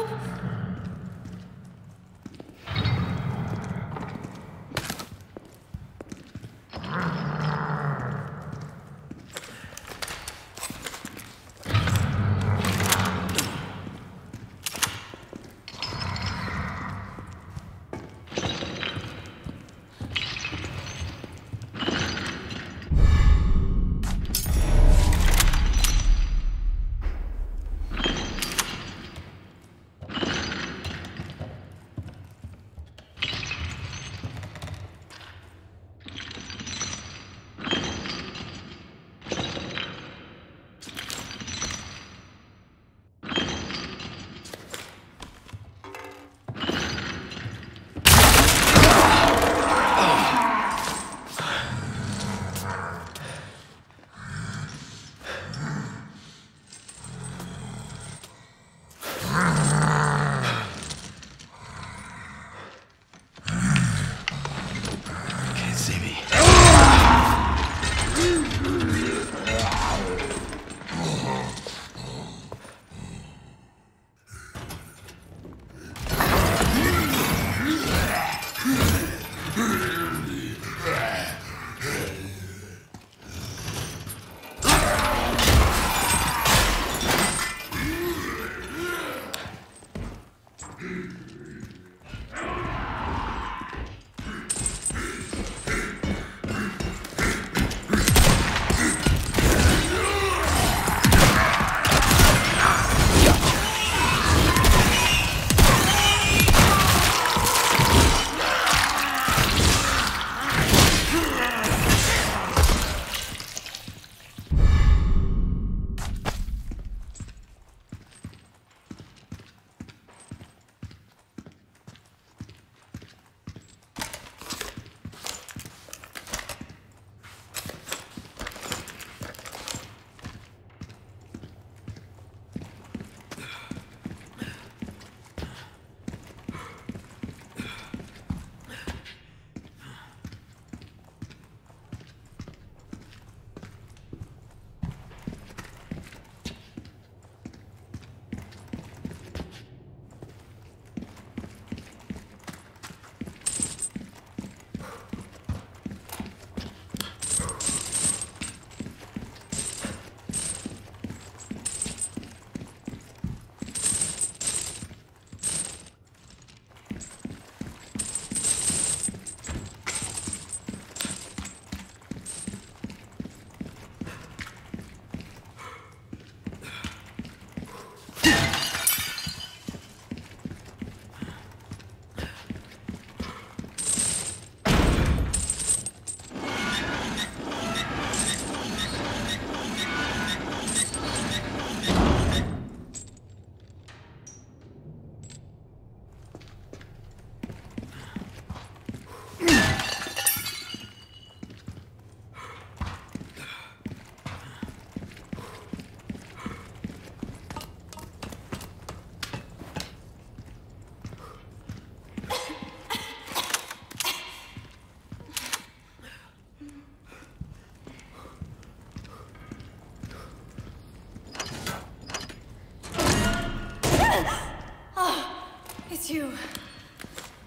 It's you.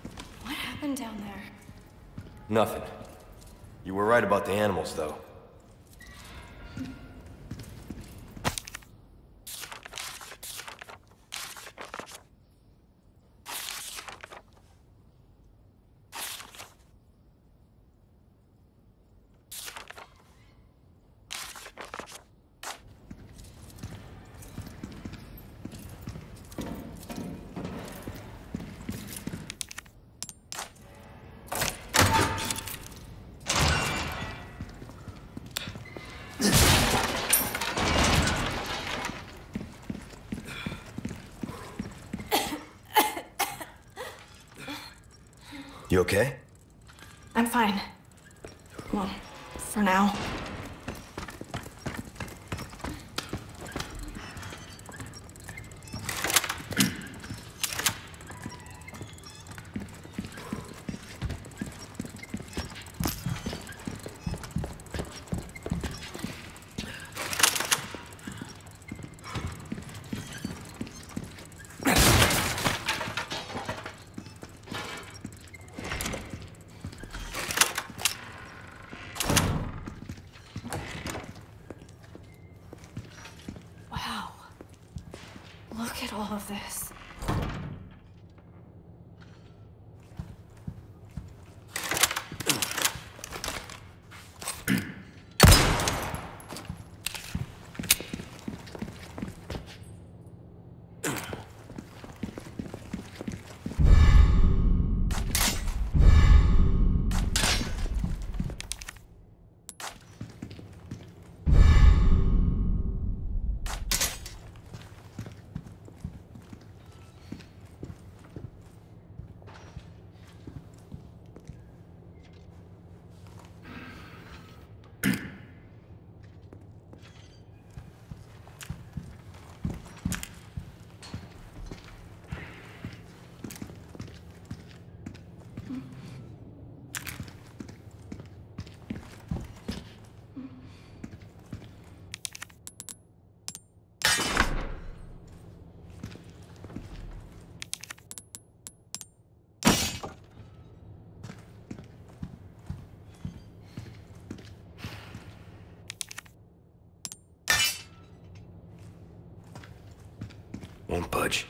happened down there? Nothing. You were right about the animals, though. You okay? I'm fine. Well, for now. Wow. Look at all of this. Won't budge.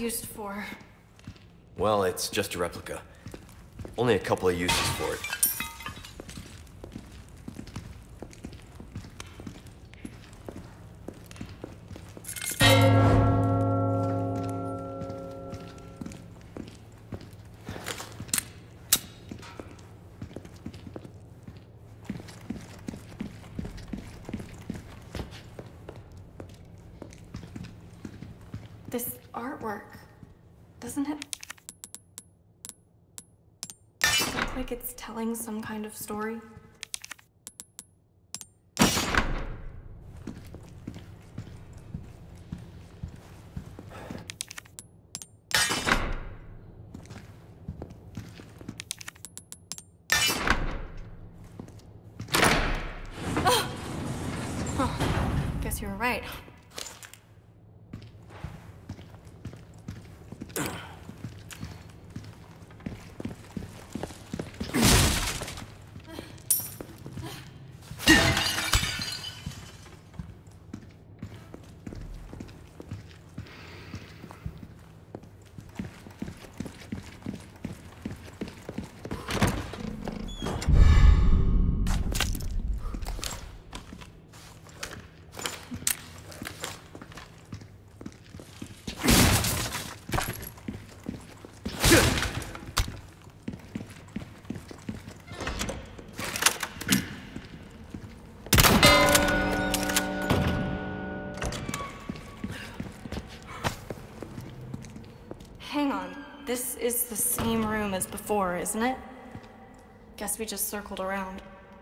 used for? Well, it's just a replica. Only a couple of uses for it. This artwork, doesn't it look like it's telling some kind of story? Oh. Huh. Guess you were right. Hang on. This is the same room as before, isn't it? Guess we just circled around.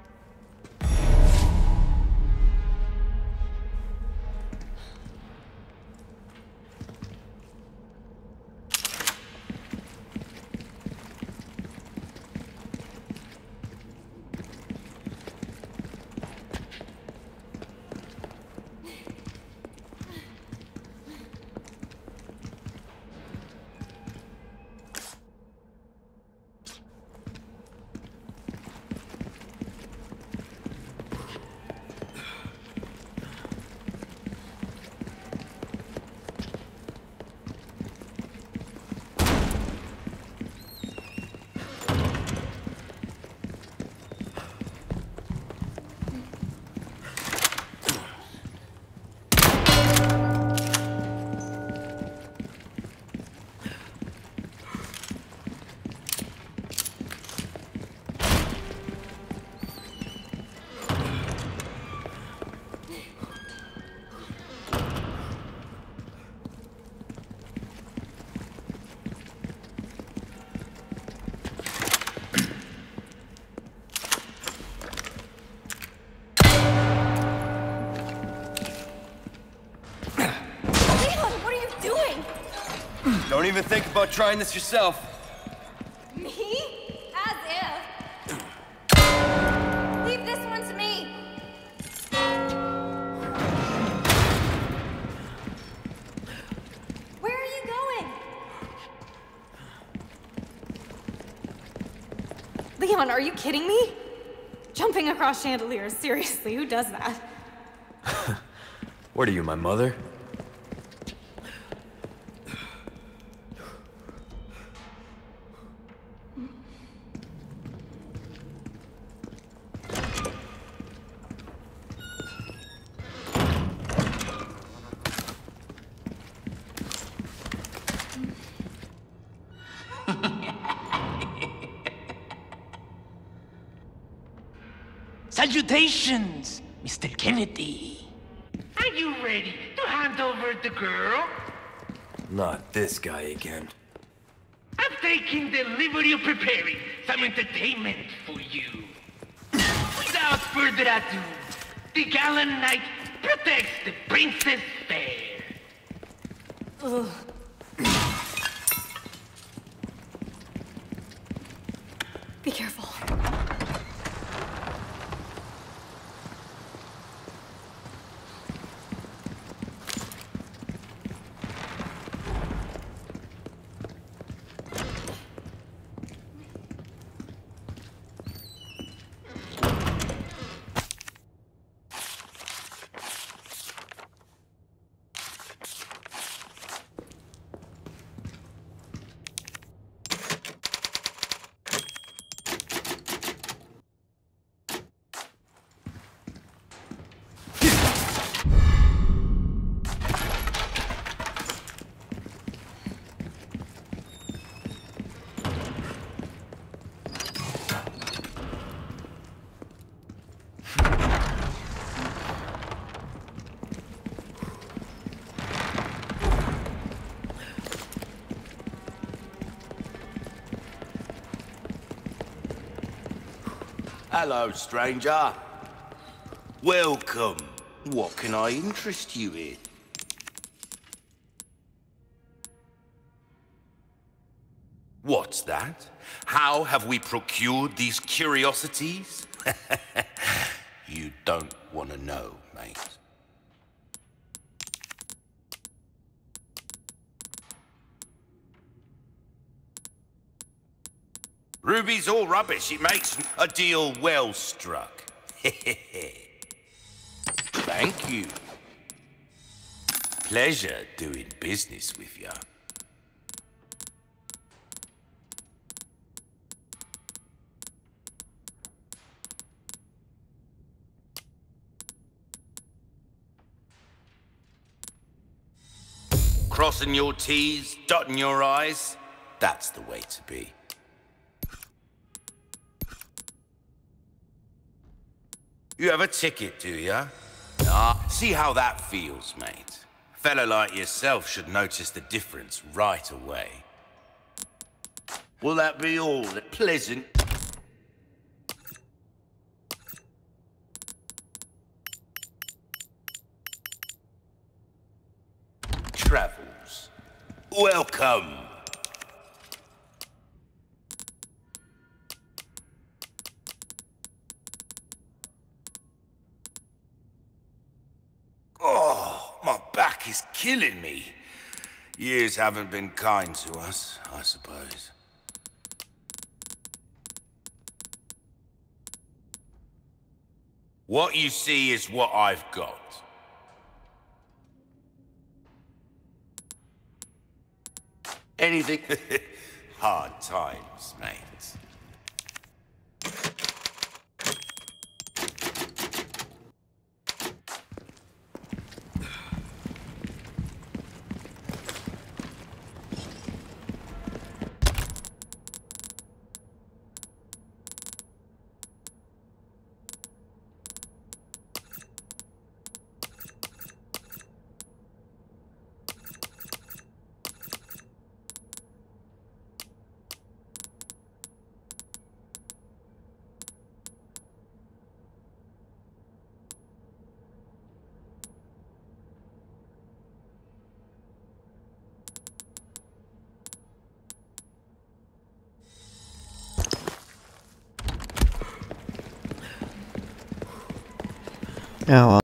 Don't even think about trying this yourself. Me? As if. Leave this one to me. Where are you going? Leon, are you kidding me? Jumping across chandeliers, seriously, who does that? What are you, my mother? Salutations, Mister Kennedy. Are you ready to hand over the girl? Not this guy again. I'm taking the liberty of preparing some entertainment for you. Without further ado, the gallant knight protects the princess fair. Ugh. Be careful. Hello, stranger. Welcome. What can I interest you in? What's that? How have we procured these curiosities? You don't want to know, mate. Ruby's all rubbish. It makes a deal well struck. Thank you. Pleasure doing business with you. Crossing your T's, dotting your I's, that's the way to be. You have a ticket, do ya? Ah, see how that feels, mate. A fella like yourself should notice the difference right away. Will that be all pleasant? Travels. Welcome. Oh, my back is killing me. Years haven't been kind to us, I suppose. What you see is what I've got. Anything? Hard times, mate. Oh well.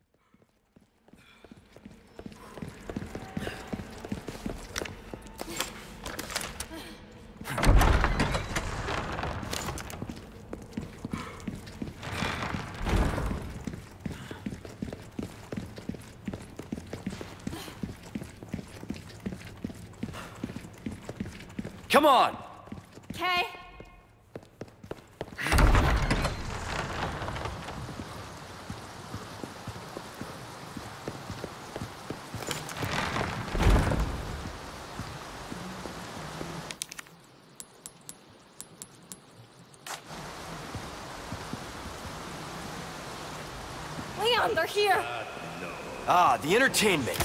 Come on! Okay. Leon, they're here! Ah, the entertainment.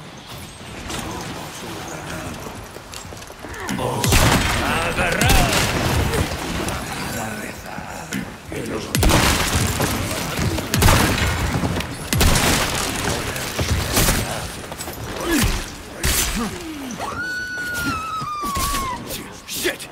Shit!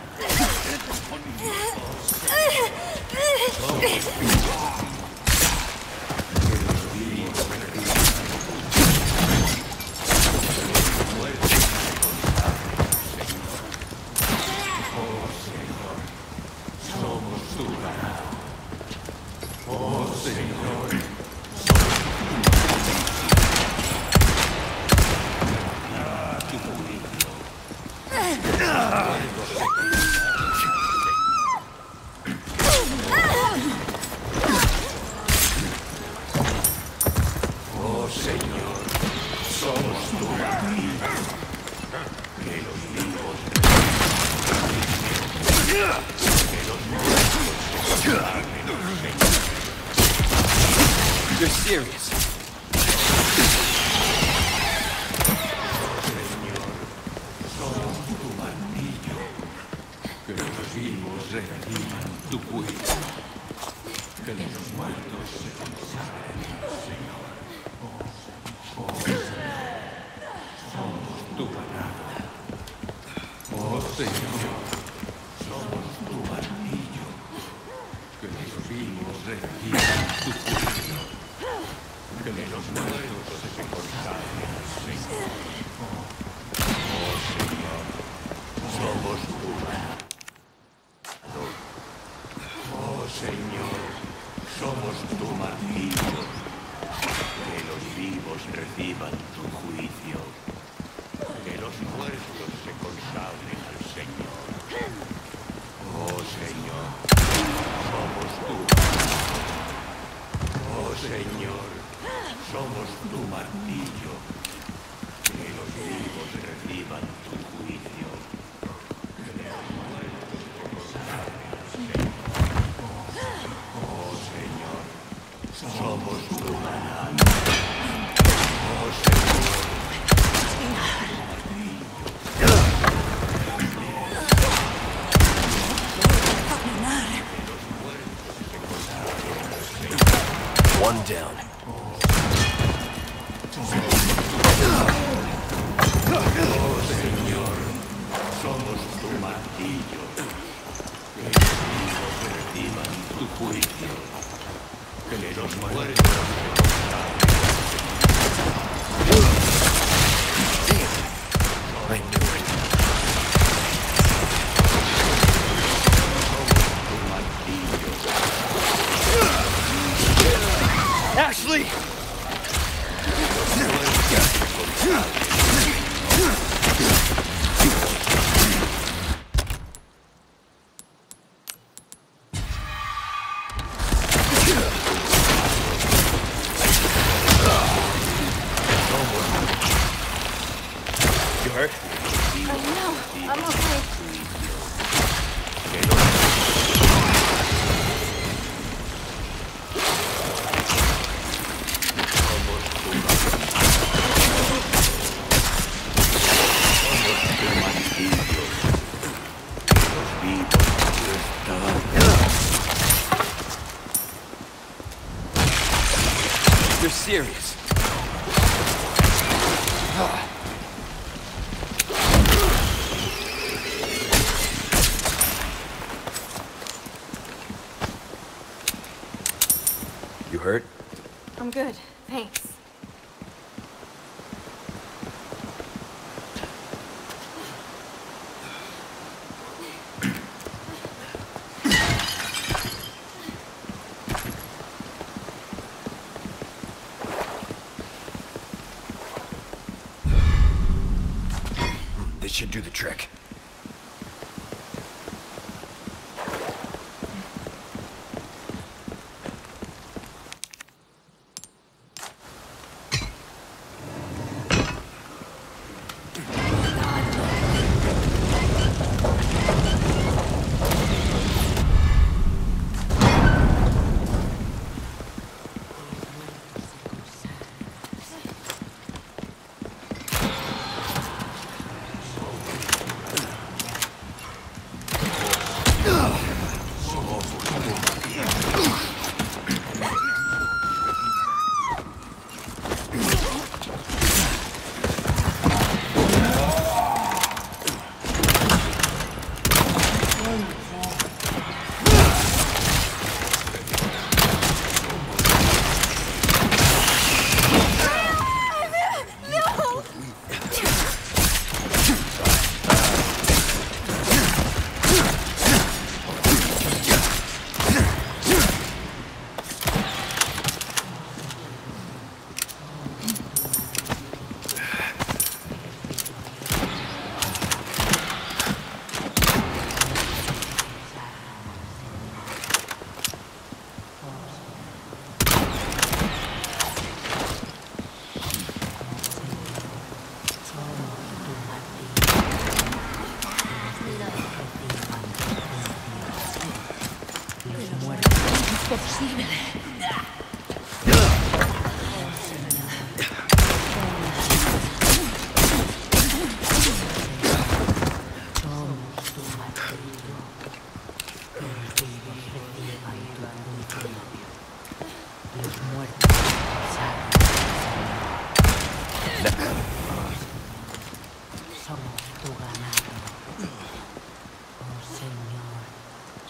You're serious. One down. I knew it. Ashley! You hurt? Uh, no, I'm okay. You're serious. You hurt? I'm good, thanks. This should do the trick.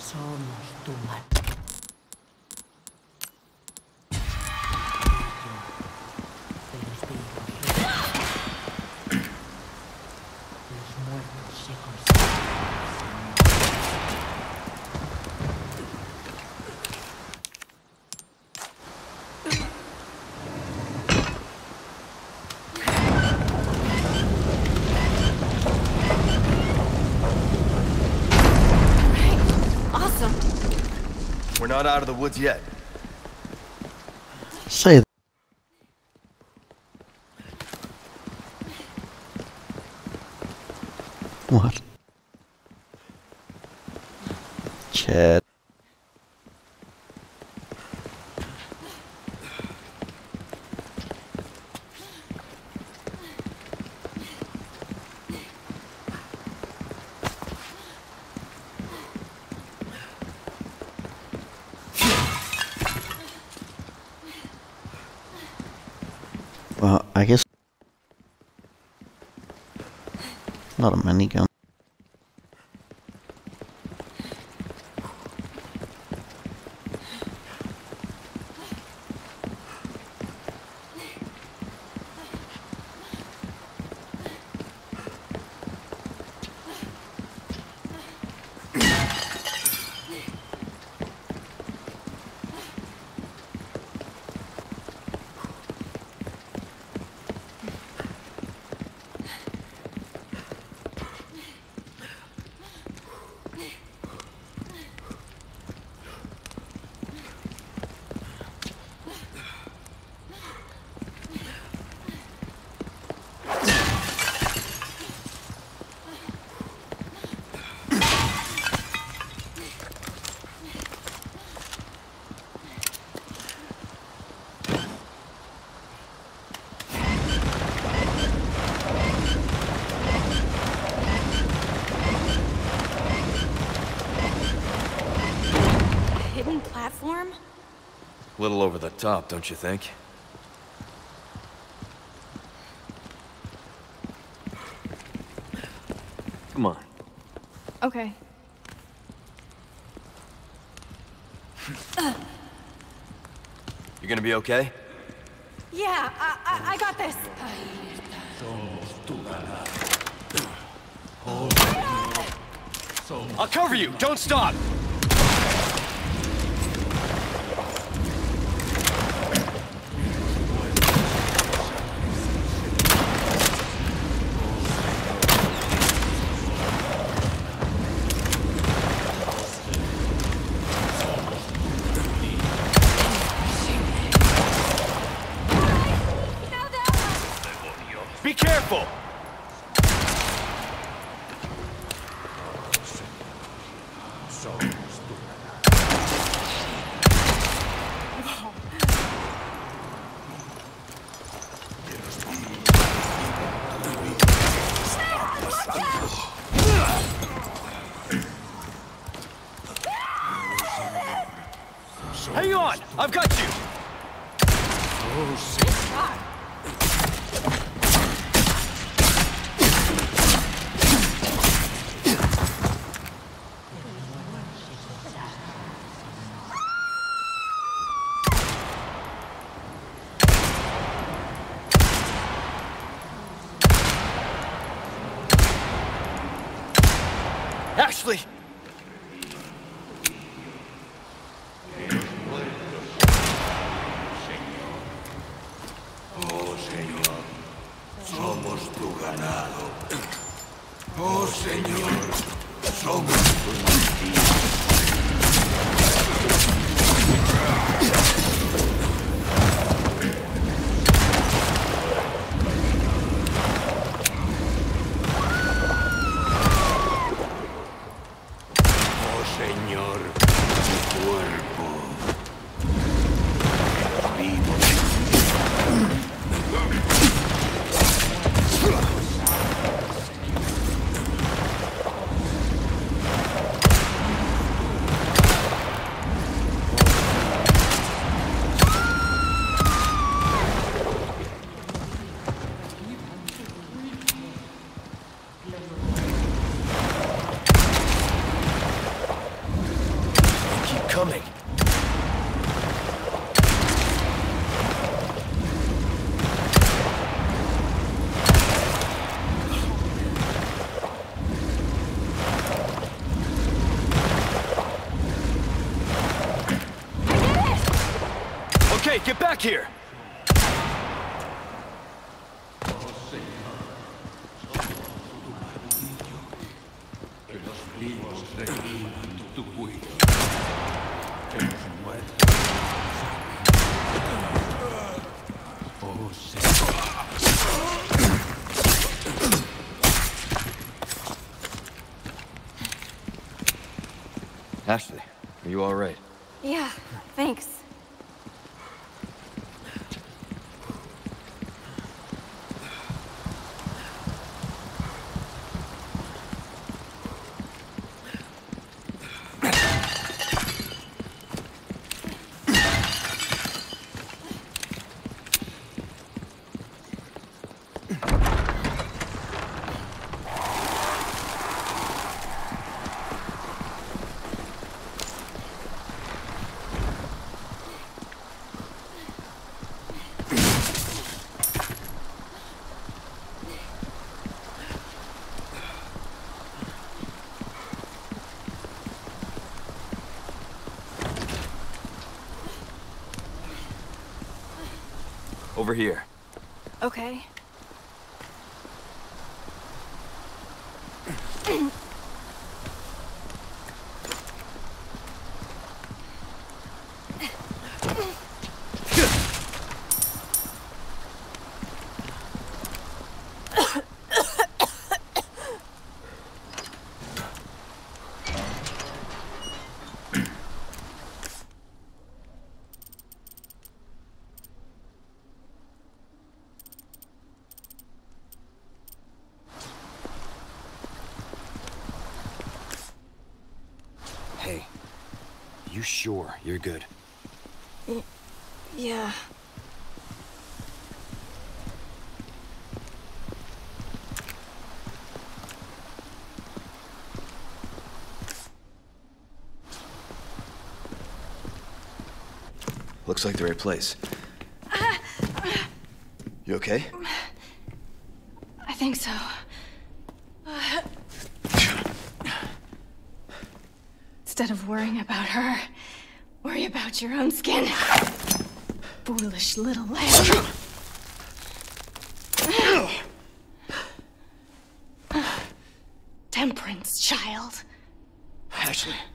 We're not out of the woods yet. Say that. What? Chad. Well, I guess not a minigun. Platform? A little over the top, don't you think? Come on. Okay. You gonna be okay? Yeah, I, I, I got this. I'll cover you! Don't stop! Be careful! Hang on! I've got you! Ashley! Oh, Señor, somos tu ganado. Oh, Señor, somos tu mantillo. Señor, mi cuerpo. Vivo. coming. Okay, get back here! Ashley, are you all right? Yeah, thanks. Over here. Okay. Hey, you sure you're good? Y- yeah. Looks like the right place. You okay? I think so. Instead of worrying about her, worry about your own skin. Foolish little lamb. Temperance, child. Ashley.